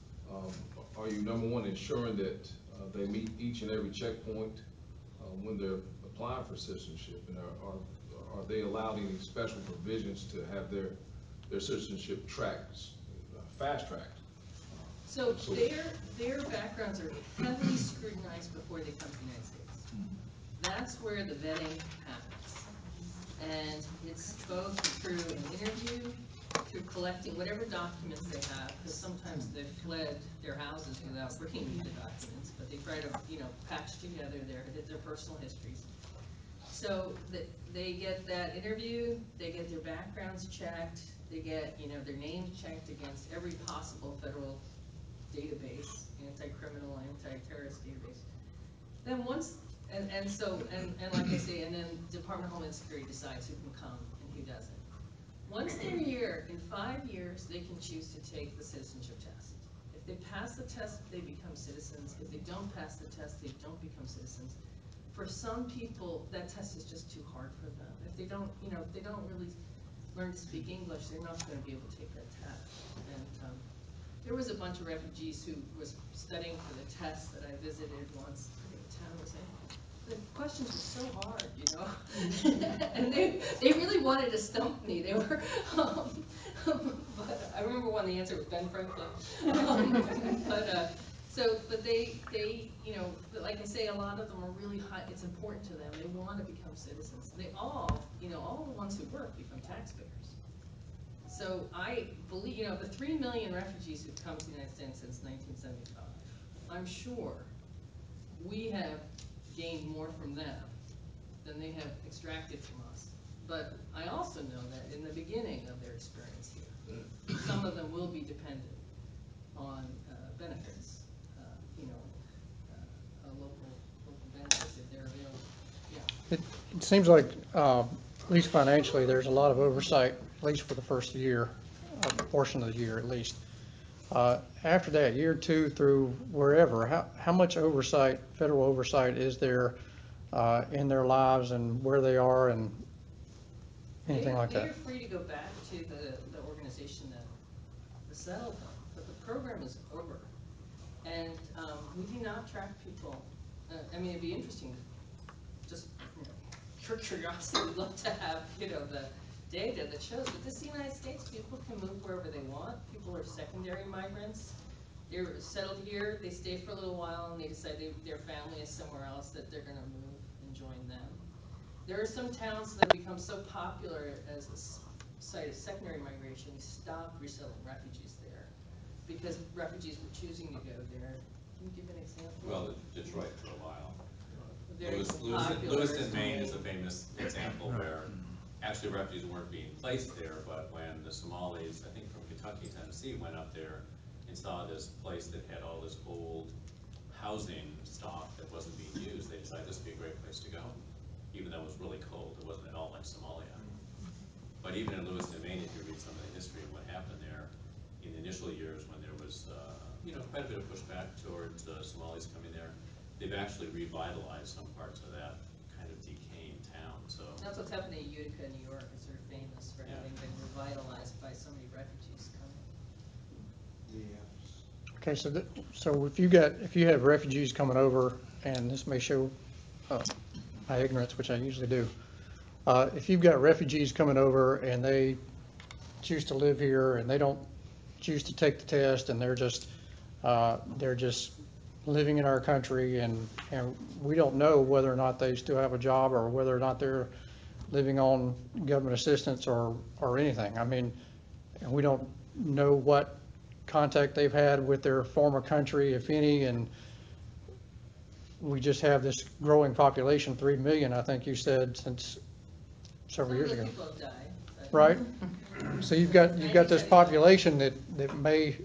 are you, number one, ensuring that they meet each and every checkpoint when they're applying for citizenship? And are they allowed any special provisions to have their citizenship tracked, fast-tracked? So their backgrounds are heavily scrutinized before they come to the United States. That's where the vetting happens. And it's both through an interview, through collecting whatever documents they have, because sometimes they've fled their houses without bringing the documents, but they try to, you know, patch together their personal histories. So they get that interview, they get their backgrounds checked, they get, you know, their names checked against every possible federal database, anti-criminal, anti-terrorist database. Then once, and like I say, and then Department of Homeland Security decides who can come and who doesn't. Once they're here, in 5 years, they can choose to take the citizenship test. If they pass the test, they become citizens. If they don't pass the test, they don't become citizens. For some people, that test is just too hard for them. If they don't, you know, if they don't really learn to speak English, they're not going to be able to take that test. And there was a bunch of refugees who was studying for the test that I visited once. I forget what town it was in. The questions were so hard, you know, and they really wanted to stump me. They were, but I remember one, the answer was Ben Franklin. But they, you know, like I say, a lot of them are really high. It's important to them. They want to become citizens. They all, you know, all the ones who work become taxpayers. So I believe, you know, the 3 million refugees who've come to the United States since 1975, I'm sure we have gained more from them than they have extracted from us. But I also know that in the beginning of their experience here, some of them will be dependent on benefits, you know, local benefits if they're available. Yeah. It seems like at least financially, there's a lot of oversight, at least for the first year, a portion of the year at least. After that, year two through wherever, how much oversight, federal oversight is there in their lives and where they are and anything like They that? are free to go back to the organization that settled them, but the program is over. And we do not track people. I mean, it'd be interesting to just, for curiosity, we'd love to have, the data that shows, but this is the United States. People can move wherever they want. People are secondary migrants. They're settled here, they stay for a little while, and they decide their family is somewhere else, that they're gonna move and join them. There are some towns that have become so popular as a site of secondary migration, they stopped resettling refugees there because refugees were choosing to go there. Can you give an example? Well, Detroit for a while. Very popular. Lewiston, Maine is a famous example where actually refugees weren't being placed there, but when the Somalis, I think from Kentucky, Tennessee, went up there and saw this place that had all this old housing stock that wasn't being used, they decided this would be a great place to go, even though it was really cold. It wasn't at all like Somalia. But even in Lewiston, Maine, if you read some of the history of what happened there in the initial years when there was, quite a bit of pushback towards Somalis coming there, they've actually revitalized some parts of that kind of decaying town. So that's what's happening in Utica, New York, is they're famous for having been revitalized by so many refugees coming. Okay, so if you have refugees coming over, and this may show my ignorance, which I usually do, if you've got refugees coming over and they choose to live here and they don't choose to take the test and they're just living in our country and we don't know whether or not they still have a job or whether or not they're living on government assistance or anything. I mean, and we don't know what contact they've had with their former country, if any, and we just have this growing population, 3 million, I think you said, since several years ago. Some of those people have died. Right? So you've got this population that may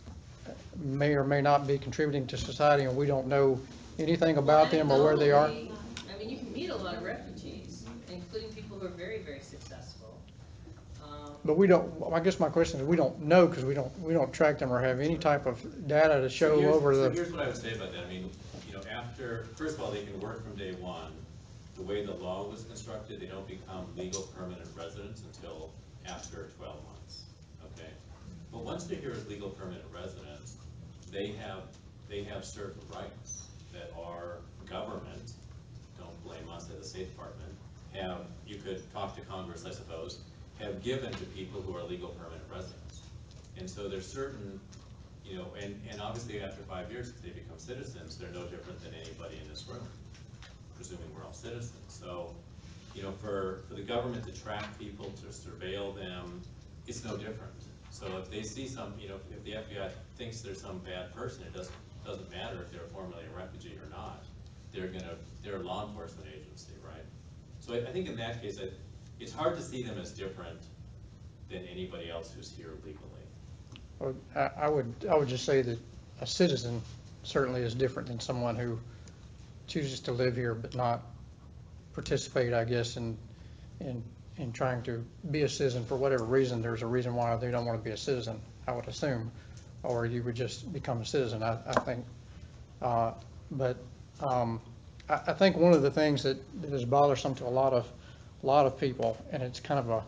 or may not be contributing to society, and we don't know anything about them or where they are. I mean, you can meet a lot of refugees, including people who are very, very successful. But we don't. I guess my question is, we don't know because we don't track them or have any type of data to show So here's what I would say about that. I mean, first of all, they can work from day one. The way the law was constructed, they don't become legal permanent residents until after 12 months. Okay, but once they're here as legal permanent residents, they have certain rights that our government, don't blame us at the State Department, you could talk to Congress, I suppose, have given to people who are legal permanent residents. And so there's certain, and obviously after 5 years, if they become citizens, they're no different than anybody in this room, presuming we're all citizens. So, for the government to track people, to surveil them, it's no different. So if they see if the FBI thinks there's some bad person, it doesn't matter if they're formerly a refugee or not. They're a law enforcement agency, right? So I think in that case, it's hard to see them as different than anybody else who's here legally. Well, I would just say that a citizen certainly is different than someone who chooses to live here but not participate, I guess, in trying to be a citizen for whatever reason. There's a reason why they don't want to be a citizen, I would assume, or you would just become a citizen, I think. I think one of the things that is bothersome to a lot of people, and it's kind of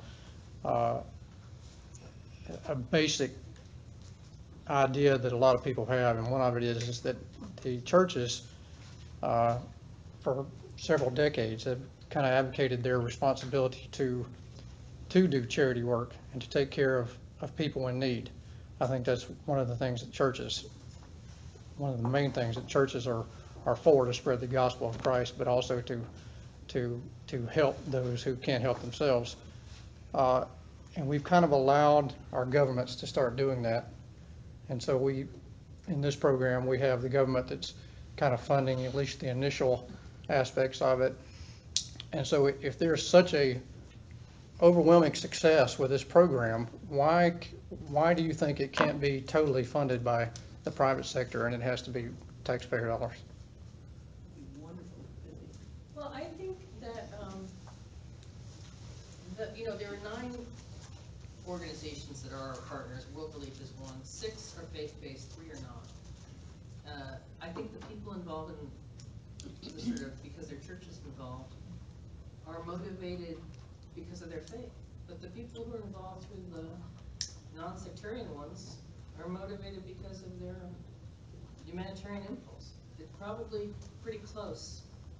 a basic idea that a lot of people have, and one of it is that the churches for several decades have kind of advocated their responsibility to do charity work and to take care of people in need. I think that's one of the things that one of the main things that churches are for, to spread the gospel of Christ, but also to help those who can't help themselves. And we've kind of allowed our governments to start doing that. And so in this program, we have the government that's kind of funding at least the initial aspects of it. And so if there's such a overwhelming success with this program, why do you think it can't be totally funded by the private sector and it has to be taxpayer dollars? Well, I think that there are 9 organizations that are our partners. World Relief is one. 6 are faith-based, 3 are not. I think the people involved in the sort of, because their church is involved, are motivated because of their faith. But the people who are involved with the non-sectarian ones are motivated because of their humanitarian impulse. It's probably pretty close,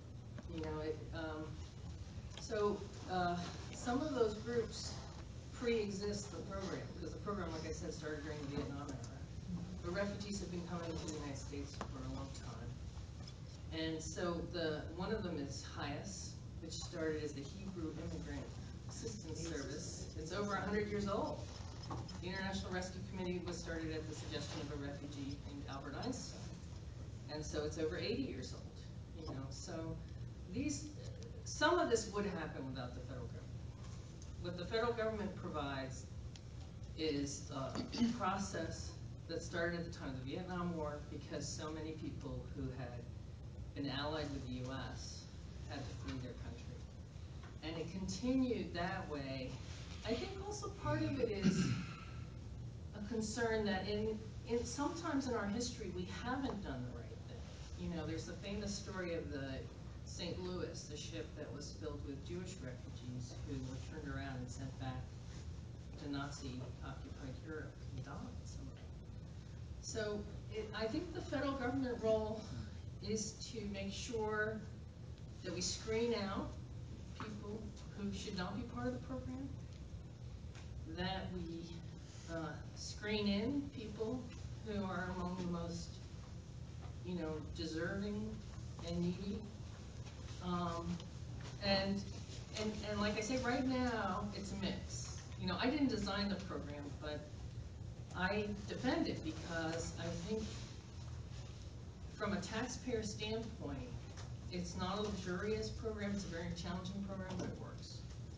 some of those groups pre-exist the program, because the program, like I said, started during the Vietnam era. The refugees have been coming to the United States for a long time. And so one of them is HIAS, which started as the Hebrew Immigrant Assistance Service. It's over 100 years old. The International Rescue Committee was started at the suggestion of a refugee named Albert Einstein. And so it's over 80 years old, So some of this would happen without the federal government. What the federal government provides is a process that started at the time of the Vietnam War, because so many people who had been allied with the U.S. had to flee their country. And it continued that way. I think also part of it is a concern that sometimes in our history we haven't done the right thing. There's the famous story of the St. Louis, the ship that was filled with Jewish refugees who were turned around and sent back to Nazi-occupied Europe and died, some of them. So I think the federal government role is to make sure that we screen out people who should not be part of the program, that we screen in people who are among the most, deserving and needy. And like I say, right now, it's a mix. I didn't design the program, but I defend it because I think from a taxpayer standpoint, it's not a luxurious program, it's a very challenging program, but it works.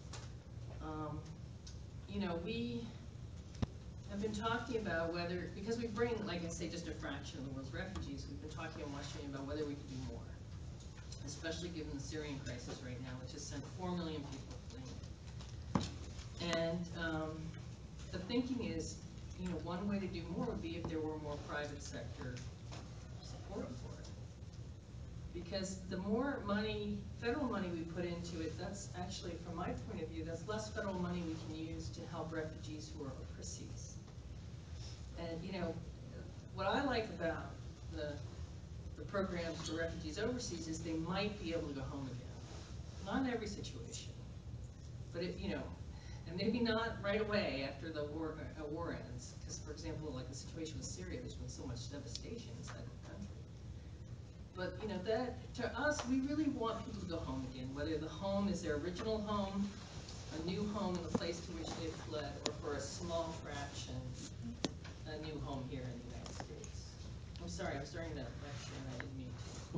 We have been talking about whether, because we bring, like I say, just a fraction of the world's refugees, we've been talking in Washington about whether we could do more, especially given the Syrian crisis right now, which has sent 4 million people fleeing. And the thinking is, one way to do more would be if there were more private sector support for it. Because the more money, federal money we put into it, that's actually, from my point of view, that's less federal money we can use to help refugees who are overseas. And what I like about the programs for refugees overseas is they might be able to go home again. Not in every situation, but and maybe not right away after the war ends. Because, for example, like the situation with Syria, there's been so much devastation inside the country. But that to us, we really want people to go home again, whether the home is their original home, a new home in the place to which they fled, or for a small fraction, a new home here in the United States. I'm sorry, I'm starting that lecture and I didn't mean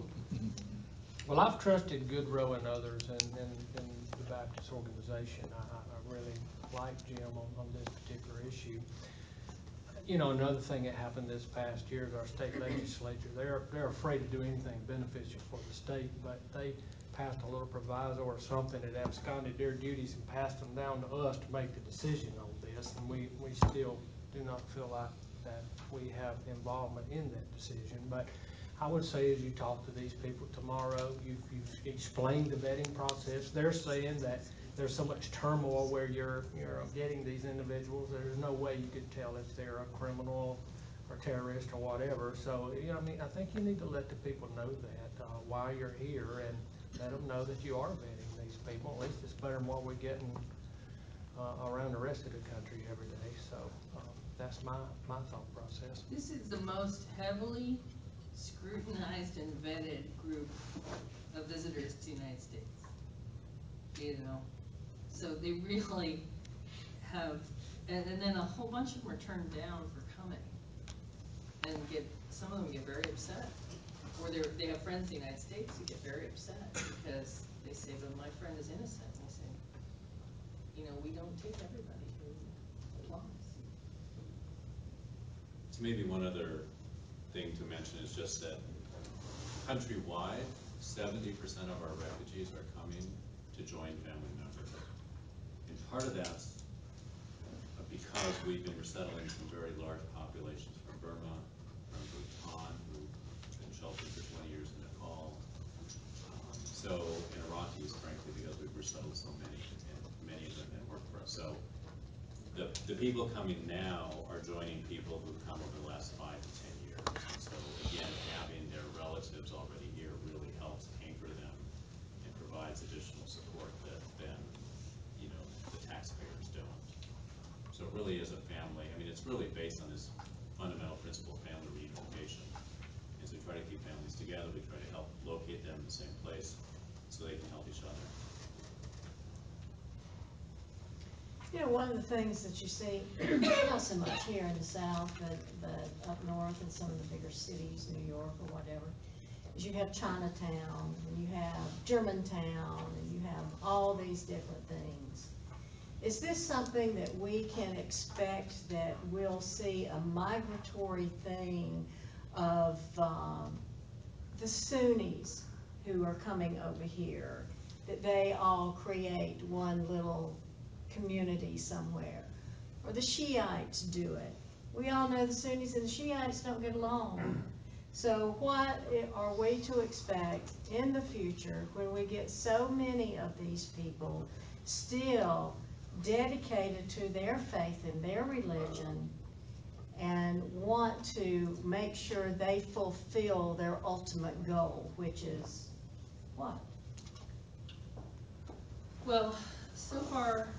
to. Well, I've trusted Goodrow and others in the Baptist organization. I really like Jim on this particular issue. Another thing that happened this past year is our state legislature, they're afraid to do anything beneficial for the state, but they passed a little proviso or something that absconded their duties and passed them down to us to make the decision on this, and we still do not feel like that we have involvement in that decision. But I would say, as you talk to these people tomorrow, you've explained the vetting process. They're saying that there's so much turmoil where you're getting these individuals. There's no way you could tell if they're a criminal or terrorist or whatever. So, I think you need to let the people know that while you're here, and let them know that you are vetting these people. At least it's better than what we're getting around the rest of the country every day. So that's my thought process. This is the most heavily scrutinized and vetted group of visitors to the United States. So they really have, and then a whole bunch of them are turned down for coming, and some of them get very upset, or they have friends in the United States who get very upset because they say, "But my friend is innocent." And I say, we don't take everybody who applies. So maybe one other thing to mention is just that countrywide, 70% of our refugees are coming to join family members. And part of that's because we've been resettling some very large populations from Burma, from Bhutan, who've been sheltered for 20 years in Nepal. And Iraqis, frankly, because we've resettled so many, and many of them have worked for us. So the people coming now are joining people who've come over the last 5 to 10 years. And so again, having their relatives already here really helps anchor them and provides additional support that then, the taxpayers don't. So it really is a family. I mean, it's really based on this fundamental principle of family reunification. As we try to keep families together, we try to help locate them in the same place so they can help each other. One of the things that you see, not so much here in the South, but up north in some of the bigger cities, New York or whatever, is you have Chinatown, and you have Germantown, and you have all these different things. Is this something that we can expect that we'll see a migratory thing of the Sunnis who are coming over here, that they all create one little community somewhere, or the Shiites do it? We all know the Sunnis and the Shiites don't get along. So what are we to expect in the future when we get so many of these people still dedicated to their faith and their religion and want to make sure they fulfill their ultimate goal, which is what? Well, so far,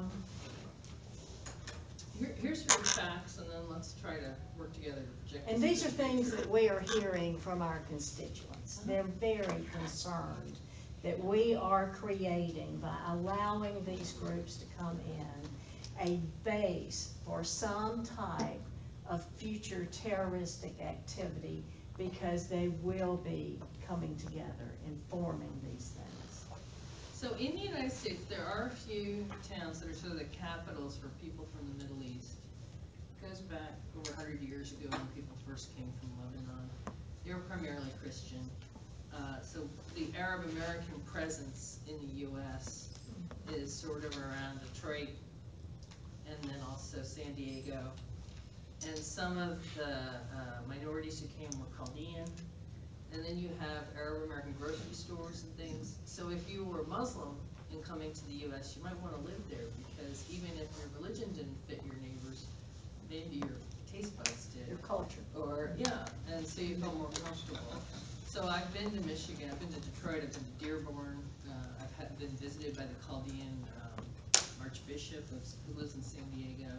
here's your facts, and then let's try to work together to project. And these are things that we are hearing from our constituents. They're very concerned that we are creating, by allowing these groups to come in, a base for some type of future terroristic activity, because they will be coming together and forming these things. So in the United States, there are a few towns that are sort of the capitals for people from the Middle East. It goes back over 100 years ago when people first came from Lebanon. They were primarily Christian. So the Arab American presence in the U.S. is sort of around Detroit, and then also San Diego. And some of the minorities who came were Chaldean. And then you have Arab American grocery stores and things. So if you were Muslim and coming to the U.S., you might want to live there, because even if your religion didn't fit your neighbors, maybe your taste buds did. Your culture. Or, yeah, and so you felt more comfortable. So I've been to Michigan, I've been to Detroit, I've been to Dearborn, I've been visited by the Chaldean Archbishop who lives in San Diego.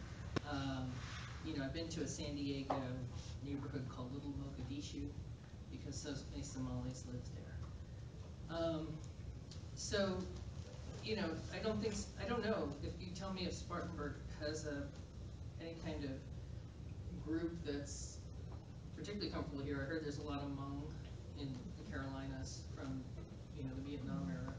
I've been to a San Diego neighborhood called Little Mogadishu, because so many Somalis live there. I don't know if you tell me if Spartanburg has any kind of group that's particularly comfortable here. I heard there's a lot of Hmong in the Carolinas from the Vietnam era,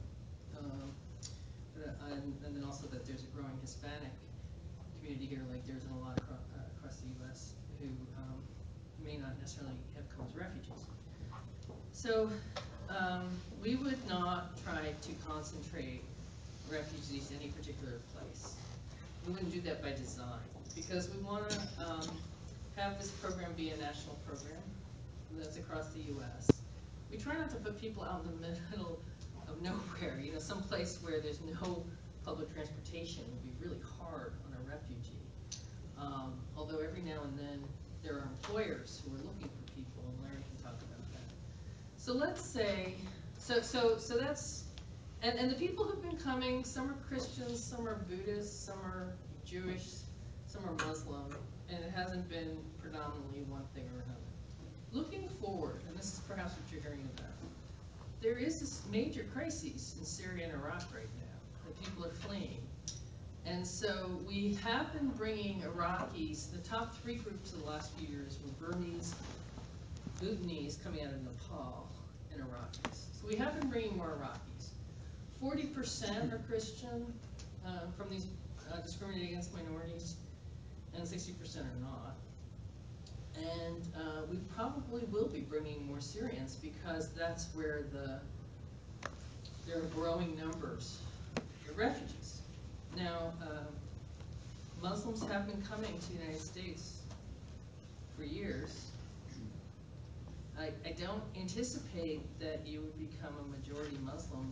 and then also that there's a growing Hispanic community here, like there's in a lot across the U.S. who may not necessarily have come as refugees. So we would not try to concentrate refugees in any particular place. We wouldn't do that by design, because we want to have this program be a national program that's across the U.S. We try not to put people out in the middle of nowhere, some place where there's no public transportation. It would be really hard on a refugee. Although every now and then there are employers who are looking for people, and Larry can talk about that. So let's say, so that's, and the people who've been coming, some are Christians, some are Buddhists, some are Jewish, some are Muslim, and it hasn't been predominantly one thing or another. Looking forward, and this is perhaps what you're hearing about, there is this major crisis in Syria and Iraq right now, that people are fleeing. And so we have been bringing Iraqis, the top 3 groups of the last few years were Burmese, Bhutanese coming out of Nepal, and Iraqis. So we have been bringing more Iraqis. 40% are Christian from these discriminated against minorities, and 60% are not. And we probably will be bringing more Syrians, because that's where there are growing numbers of refugees. Now, Muslims have been coming to the United States for years. I don't anticipate that you would become a majority Muslim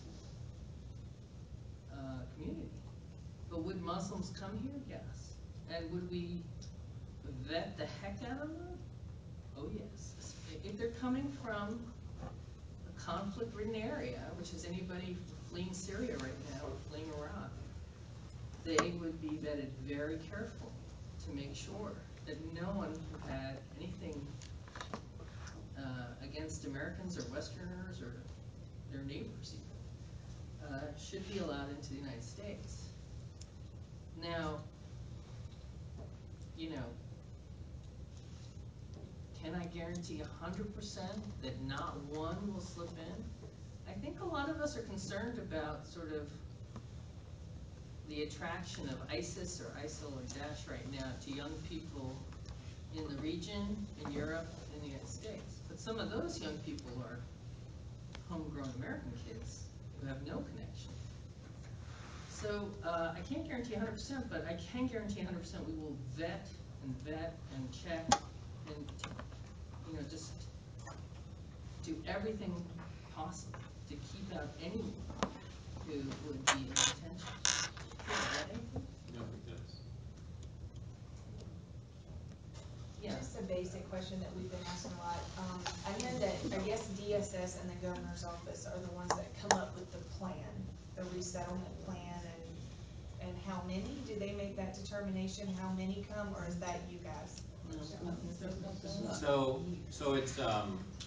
community. But would Muslims come here? Yes. And would we vet the heck out of them? Oh yes. If they're coming from a conflict-ridden area, which is anybody fleeing Syria right now or fleeing Iraq, they would be vetted very carefully to make sure that no one who had anything against Americans or Westerners or their neighbors even should be allowed into the United States. Now, you know, can I guarantee 100% that not one will slip in? I think a lot of us are concerned about sort of the attraction of ISIS or ISIL or Daesh right now to young people in the region, in Europe, in the United States. But some of those young people are homegrown American kids who have no connection. So I can't guarantee 100%, but I can guarantee 100% we will vet and check and, you know, just do everything possible to keep out anyone who would be in detention. Is that anything? No, it does. Yeah. Just a basic question that we've been asking a lot. I know that, I guess DSS and the governor's office are the ones that come up with the plan, the resettlement plan, and how many? Do they make that determination, how many come, or is that you guys? So it's a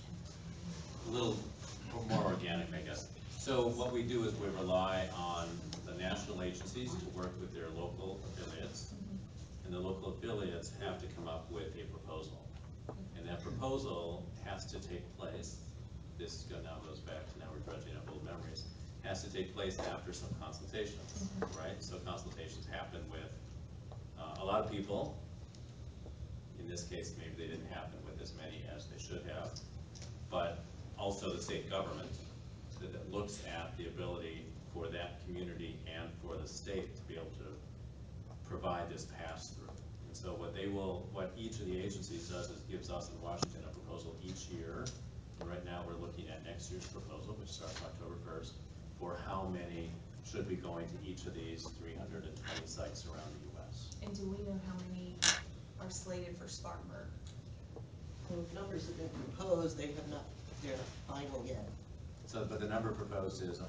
little more organic, I guess. So what we do is we rely on the national agencies to work with their local affiliates, and the local affiliates have to come up with a proposal. And that proposal has to take place, this now goes back to now we're dredging up old memories, has to take place after some consultations, right? So consultations happen with a lot of people. In this case, maybe they didn't happen with as many as they should have, but also the state government that looks at the ability for that community and for the state to be able to provide this pass-through. And so what each of the agencies does is gives us in Washington a proposal each year. And right now we're looking at next year's proposal, which starts October 1st, for how many should be going to each of these 320 sites around the U.S. And do we know how many are slated for Spartanburg? The numbers have been proposed, they're not final yet. So, but the number proposed is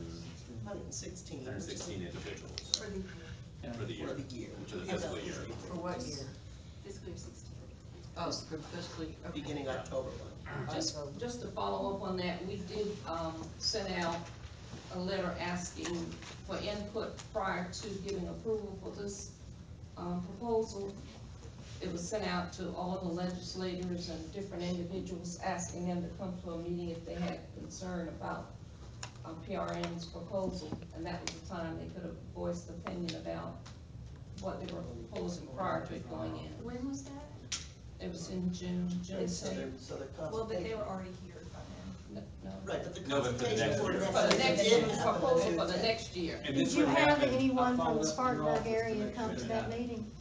116. 116 individuals. For the year. For the year. For the year. For the fiscal year. For what year? Fiscal year 16. Oh, for fiscal year, okay. Beginning October 1. Just to follow up on that, we did send out a letter asking for input prior to giving approval for this proposal. It was sent out to all the legislators and different individuals, asking them to come to a meeting if they had concern about PRN's proposal, and that was the time they could have voiced opinion about what they were proposing prior to it going in. When was that? It was in June. So the Well, but they were already here by then. No. Right, but the No, but for the next consultation year. For the next year, didn't happen proposal until for the next year. And Did this you would have happen- anyone I from the followed up with your Spartanburg office to area make come sure to that that meeting?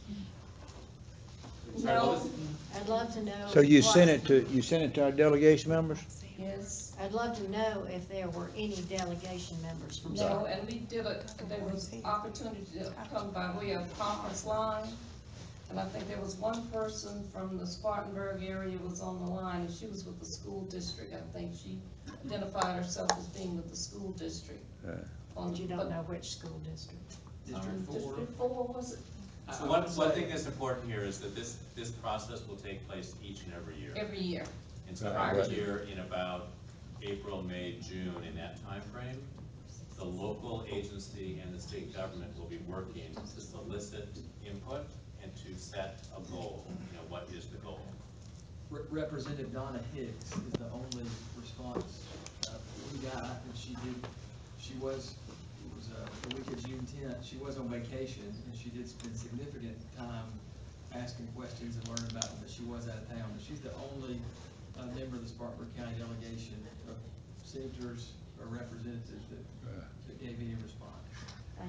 Sorry, what No, was it? Mm-hmm. I'd love to know. So you what- sent it to our delegation members? yes, I'd love to know if there were any delegation members from no, Spartanburg. and we did there was opportunity to come by way of conference line. And I think there was one person from the Spartanburg area was on the line, and she was with the school district. I think she identified herself as being with the school district. But you don't know which school district. District 4. District 4, was it? So one thing that's important here is that this process will take place each and every year. Every year. And so Right. every year in about April, May, June, in that time frame, the local agency and the state government will be working to solicit input and to set a goal. You know, what is the goal? Representative Donna Hicks is the only response we got, and it was the week of June 10th, she was on vacation, and she did spend significant time asking questions and learning about them, but she was out of town. But she's the only member of the Spartanburg County delegation of senators or representatives that gave any response. Thank you.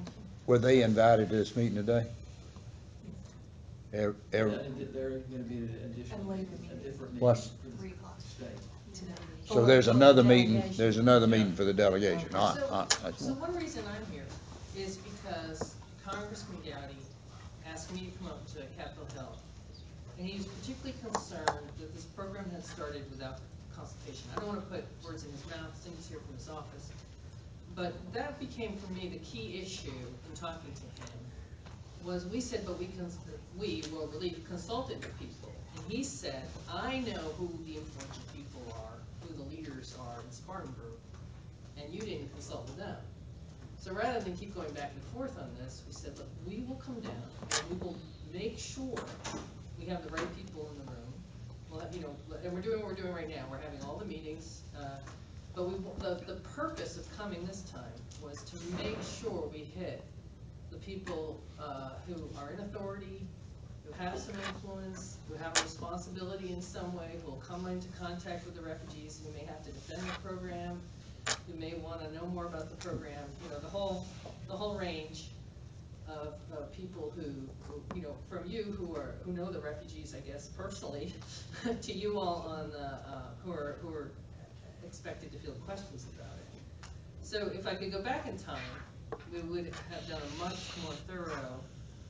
Were they invited to this meeting today? Yeah, and they're gonna be at an additional, A later a meeting. different meeting What's- for the 3:00. state. Today. So there's For the another meeting, delegation. there's another meeting for the delegation. All right, So, all right. so one reason I'm here is because Congressman Gowdy asked me to come up to Capitol Hill, and he was particularly concerned that this program had started without consultation. I don't want to put words in his mouth, Cindy's here from his office, but that became for me the key issue in talking to him, was we said, but we, World Relief, consulted with people, and he said, I know who the important people are, who the leaders are in Spartanburg, and you didn't consult with them. So rather than keep going back and forth on this, we said, look, we will come down and we will make sure we have the right people in the room. Well, you know, and we're doing what we're doing right now. We're having all the meetings, but the purpose of coming this time was to make sure we hit the people who are in authority, who have some influence, who have a responsibility in some way, who will come into contact with the refugees, who may have to defend the program, who may want to know more about the program, you know, the whole range of people who, you know, from you who know the refugees, I guess, personally, to you all on who are expected to field questions about it. So if I could go back in time, we would have done a much more thorough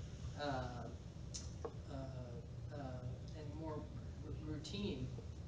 and more routine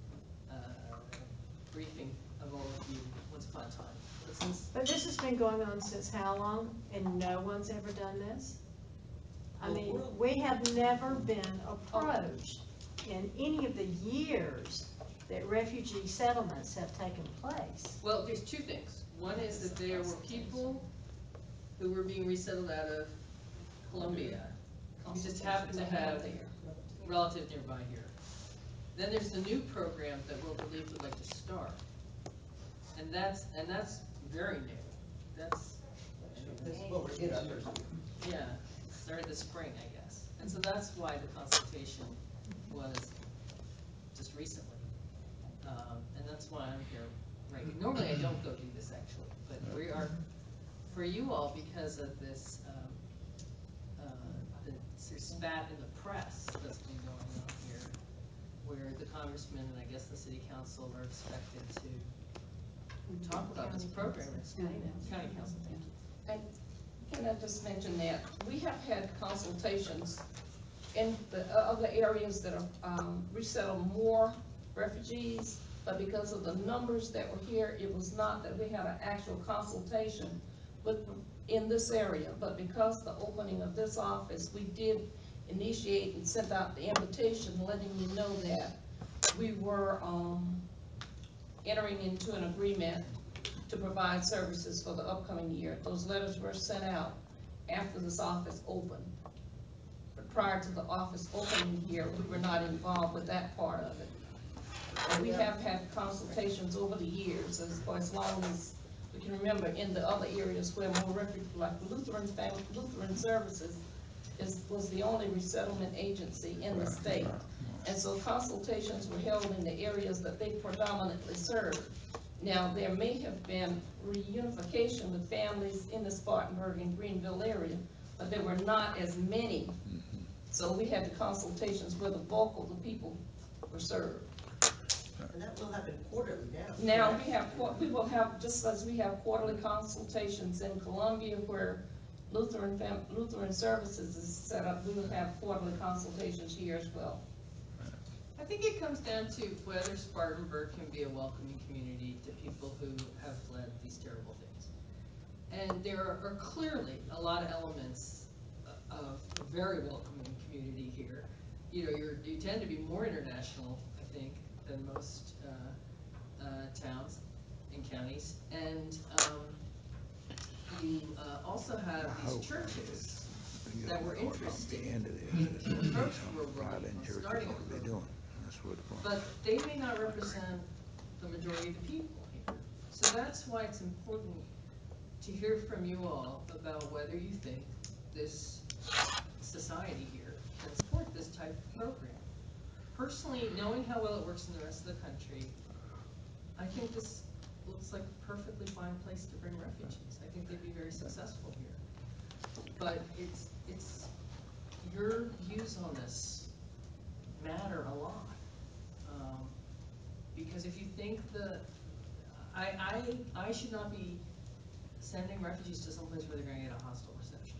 briefing of all of you once upon a time. But since But this has been going on since how long, and no one's ever done this? I Well, mean, we have never been approached in any of the years that refugee settlements have taken place. well, there's two things. One is that there were people who were being resettled out of Colombia, who just happened to have relatives nearby here. Then there's the new program that World Relief would like to start, and that's very new. That's This is what we're in our first year. yeah, started this spring, I guess, and so that's why the consultation was just recently, and that's why I'm here. Right. Normally I don't go do this actually, but we are for you all because of this. The spat in the press that's been going on here, where the congressman and I guess the city council are expected to talk about this program and explain it. County council, thank you. And can I just mention that we have had consultations in the other areas that are resettle more refugees, but because of the numbers that were here, it was not that we had an actual consultation with in this area. But because the opening of this office, we did initiate and sent out the invitation letting you know that we were entering into an agreement to provide services for the upcoming year. Those letters were sent out after this office opened. But prior to the office opening here, we were not involved with that part of it. And we have had consultations over the years, as for as long as we can remember, in the other areas where more refugees, like Lutheran Services was the only resettlement agency in the state. And so consultations were held in the areas that they predominantly served. Now, there may have been reunification with families in the Spartanburg and Greenville area, but there were not as many. So we had the consultations where the bulk of the people were served. And that will happen quarterly now. Now, we will have, just as we have quarterly consultations in Columbia where Lutheran Services is set up, we will have quarterly consultations here as well. I think it comes down to whether Spartanburg can be a welcoming community to people who have fled these terrible things. And there are clearly a lot of elements of a very welcoming community here. You know, you tend to be more international, I think, than most towns and counties. And you also have these churches that were interested in approach World Relief on starting a program. But they may not represent the majority of the people here. So that's why it's important to hear from you all about whether you think this society here can support this type of program. Personally, knowing how well it works in the rest of the country, I think this looks like a perfectly fine place to bring refugees. I think they'd be very successful here. but your views on this matter a lot. Because if you think I should not be sending refugees to some place where they're gonna get a hostile reception.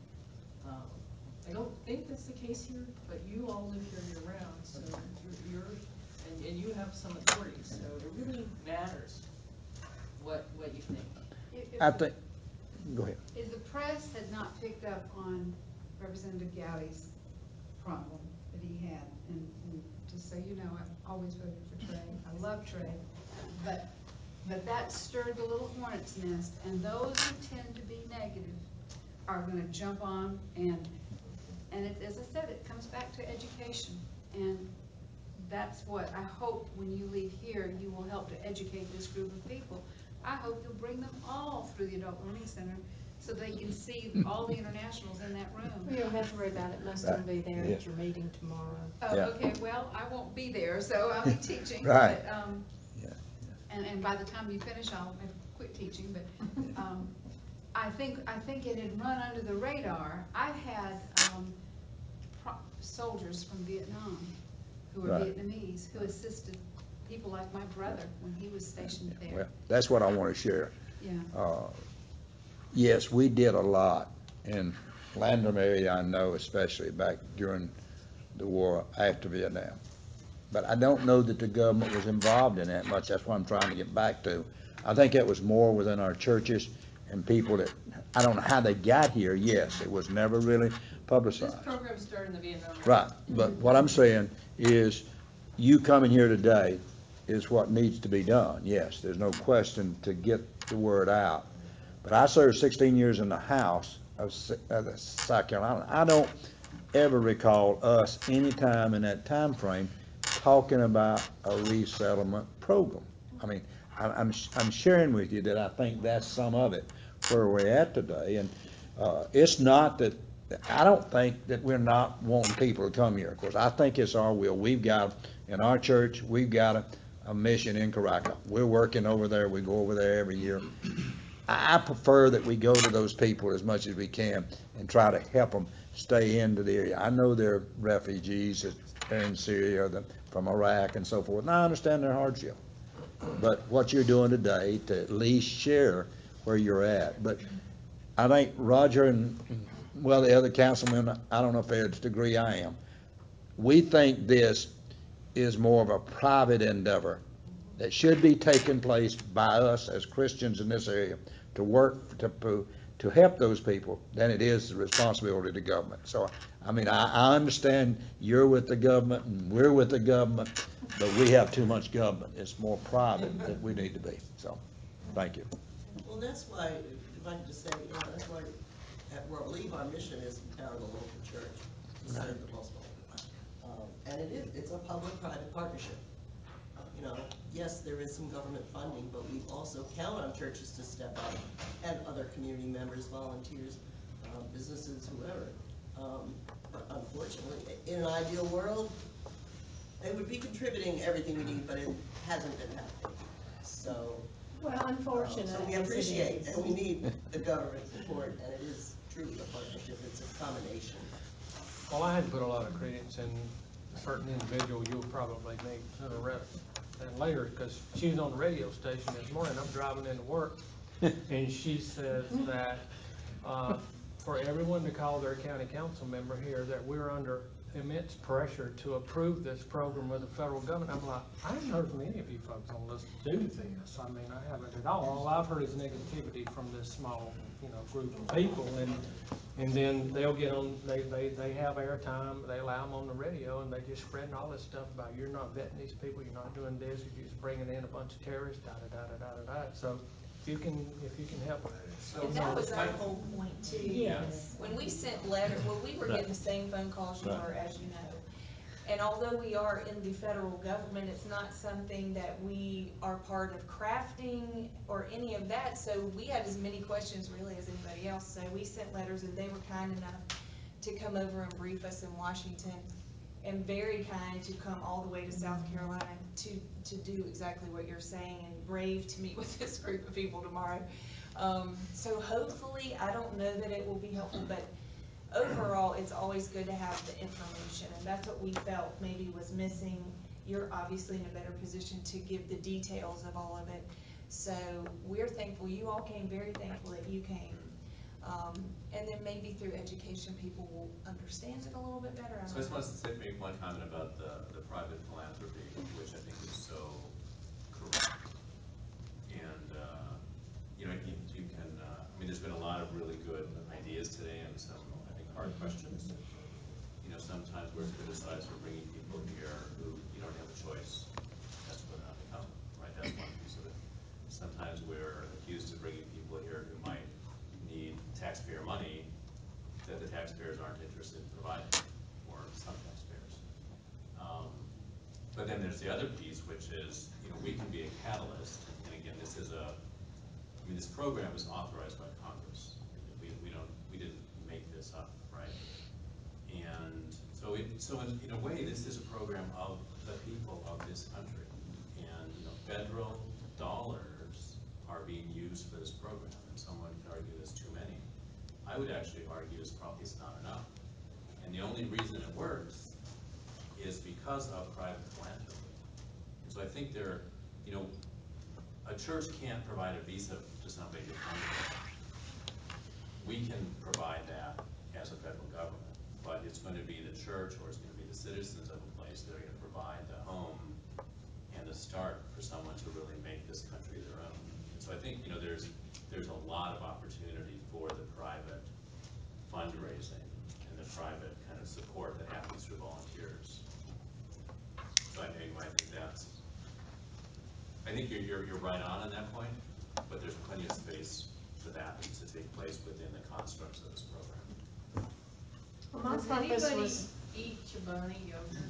I don't think that's the case here, but you all live here year round, so and you have some authority, so it really matters what you think. I think, go ahead. If the press had not picked up on Representative Gowdy's problem that he had, and just so you know, I've always voted for Trey. I love Trey, but that stirred the little hornet's nest, and those who tend to be negative are going to jump on, and as I said, it comes back to education, and that's what I hope when you leave here, you will help to educate this group of people. I hope you'll bring them all through the Adult Learning Center so they can see all the internationals in that room. You don't have to worry about it, most of them will be there at your meeting tomorrow. Oh, Yeah. okay, well, I won't be there, so I'll be teaching. Right. But, and by the time you finish, I'll have quit teaching, but, I think it had run under the radar. I've had, soldiers from Vietnam who are Right. Vietnamese who assisted people like my brother when he was stationed there. Well, that's what I want to share. Yeah. Yes, we did a lot in Landrum area, I know, especially back during the war after Vietnam. But I don't know that the government was involved in that much. That's what I'm trying to get back to. I think it was more within our churches and people that, I don't know how they got here. Yes, it was never really publicized. This program started in the Vietnam War. Right, but what I'm saying is, you coming here today is what needs to be done. Yes, there's no question to get the word out. But I served 16 years in the House of South Carolina. I don't ever recall us any time in that time frame talking about a resettlement program. I mean, I'm sharing with you that I think that's some of it where we're at today. And it's not that, I don't think that we're not wanting people to come here. Of course, I think it's our will. We've got, in our church, we've got a mission in Caracas. We're working over there. We go over there every year. I prefer that we go to those people as much as we can and try to help them stay into the area. I know there are refugees that are in Syria, from Iraq and so forth, and I understand their hardship. But what you're doing today to at least share where you're at. But I think Roger and, well, the other councilmen, I don't know if they're to the degree I am, we think this is more of a private endeavor that should be taking place by us as Christians in this area to work to help those people than it is the responsibility of the government. So, I mean, I understand you're with the government and we're with the government, but we have too much government. It's more private that we need to be. So, thank you. Well, that's why, if I could just say, that's why, where I believe our mission is to empower the local church to serve the most vulnerable. And it's a public-private partnership. Yes, there is some government funding, but we also count on churches to step up and other community members, volunteers, businesses, whoever. But unfortunately, in an ideal world, they would be contributing everything we need, but it hasn't been happening. So, Well, unfortunately, so we appreciate and we need the government support, and it is truly a partnership. It's a combination. Well, I hadn't put a lot of credence in a certain individual you'll probably meet sooner rather than later, because she was on the radio station this morning. I'm driving into work, and she says that for everyone to call their county council member here, that we're under immense pressure to approve this program with the federal government. I'm like, I haven't heard from any of you folks on this do this. I mean, I haven't at all. All I've heard is negativity from this small, group of people, and then they'll get on, they have airtime, they allow them on the radio, and they just spreading all this stuff about you're not vetting these people, you're not doing this, you're just bringing in a bunch of terrorists, da. So if you can help. And that was our whole point too. Yes. When we sent we were getting the same phone calls you were, as you know. And although we are in the federal government, it's not something that we are part of crafting or any of that. So we had as many questions really as anybody else. So we sent letters, and they were kind enough to come over and brief us in Washington, and very kind to come all the way to South Carolina to do exactly what you're saying, and brave to meet with this group of people tomorrow. So hopefully, I don't know that it will be helpful, but overall, it's always good to have the information, and that's what we felt maybe was missing. You're obviously in a better position to give the details of all of it. So we're thankful, you all came, very thankful that you came. And then maybe through education, people will understand it a little bit better. So I just wanted to make one comment about the private philanthropy, which I think is so correct. And, you know, you can, I mean, there's been a lot of really good ideas today and some, I think, hard questions. You know, sometimes we're criticized for bringing people here who you don't have a choice as to whether or not they come, right? That's one piece of it. Sometimes we're accused of bringing people here who might need taxpayer money that the taxpayers aren't interested in providing, or some taxpayers. But then there's the other piece, which is, you know, we can be a catalyst, and again, this is a, I mean, this program is authorized by Congress. We didn't make this up, right? And so in a way, this is a program of the people of this country. And, you know, federal dollars are being used for this program, and someone could argue there's too many. I would actually argue it's probably not enough. And the only reason it works is because of private philanthropy. And so I think you know, a church can't provide a visa to somebody to come here. We can provide that as a federal government, but it's going to be the church, or it's going to be the citizens of a place that are going to provide the home and the start for someone to really make this country their own. And so I think, you know, there's a lot of opportunity for the private fundraising and the private kind of support that happens through volunteers. So I think you're right on that point, but there's plenty of space for that to take place within the constructs of this program. Well, my Does purpose anybody was, eat Chobani yogurt?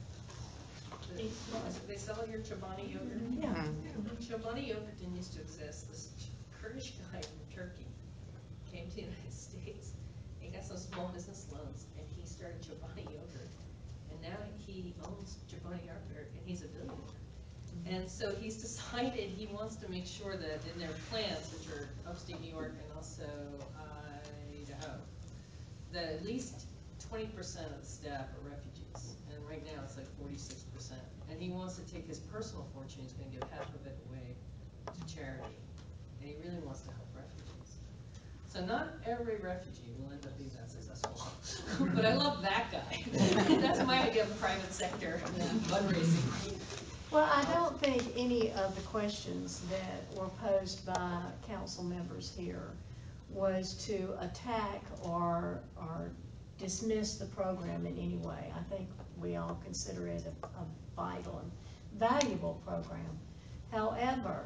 Eat what? They sell here Chobani yogurt? yeah. Chobani yogurt didn't used to exist. This Kurdish guy from Turkey came to the United States and got some small business loans, and he started Chobani yogurt. And now he owns Chobani yogurt, and he's a billionaire. And so he's decided he wants to make sure that in their plants, which are upstate New York and also Idaho, that at least 20% of the staff are refugees. And right now it's like 46%. And he wants to take his personal fortune, he's going to give half of it away to charity. And he really wants to help refugees. So not every refugee will end up being that successful. But I love that guy. That's my idea of private sector fundraising. Well, I don't think any of the questions that were posed by council members here was to attack or dismiss the program in any way. I think we all consider it a vital and valuable program. However,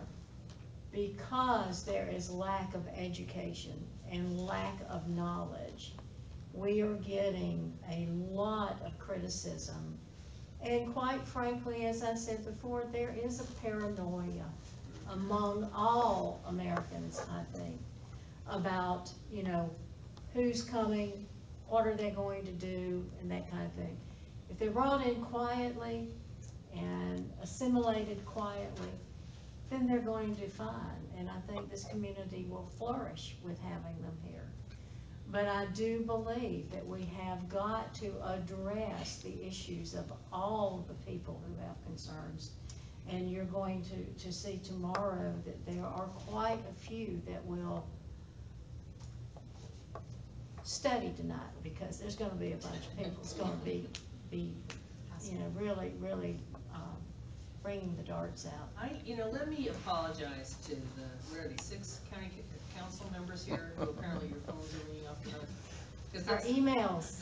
because there is lack of education and lack of knowledge, we are getting a lot of criticism. And quite frankly, as I said before, there is a paranoia among all Americans, I think, about, you know, who's coming, what are they going to do, and that kind of thing. If they're brought in quietly and assimilated quietly, then they're going to do fine. And I think this community will flourish with having them here. But I do believe that we have got to address the issues of all the people who have concerns. And you're going to see tomorrow that there are quite a few that will study tonight, because there's going to be a bunch of people that's going to be you know, really bringing the darts out. Let me apologize to what are these 6 county council members here who apparently your phones are ringing off the hook. Our emails.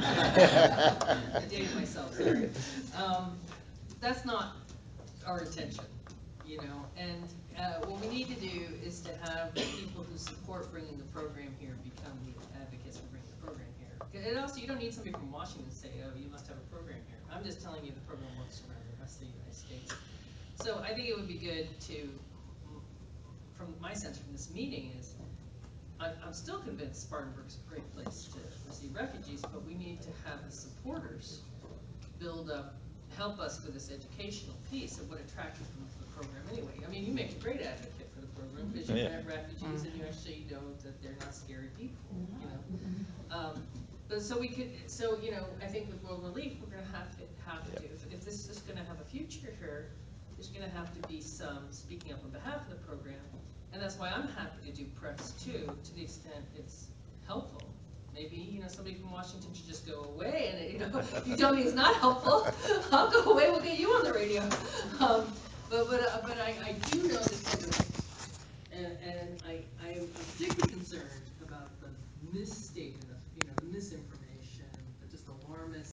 I dated myself, sorry. That's not our intention, and what we need to do is to have the people who support bringing the program here become the advocates for bringing the program here. And also, you don't need somebody from Washington to say, oh, you must have a program here. I'm just telling you the program works around the rest of the United States. So I think it would be good to, from my sense from this meeting is, I'm still convinced Spartanburg's a great place to receive refugees, but we need to have the supporters help us with this educational piece of what attracted them to the program anyway. I mean, you make a great advocate for the program, because you've met refugees and you actually know that they're not scary people, you know? But so we could, so, you know, I think with World Relief, we're gonna have to, if this is gonna have a future here, there's gonna have to be some speaking up on behalf of the program. And that's why I'm happy to do press too, to the extent it's helpful. Maybe, you know, somebody from Washington should just go away, and, you know, if you tell me it's not helpful, I'll go away, we'll get you on the radio. But I do know that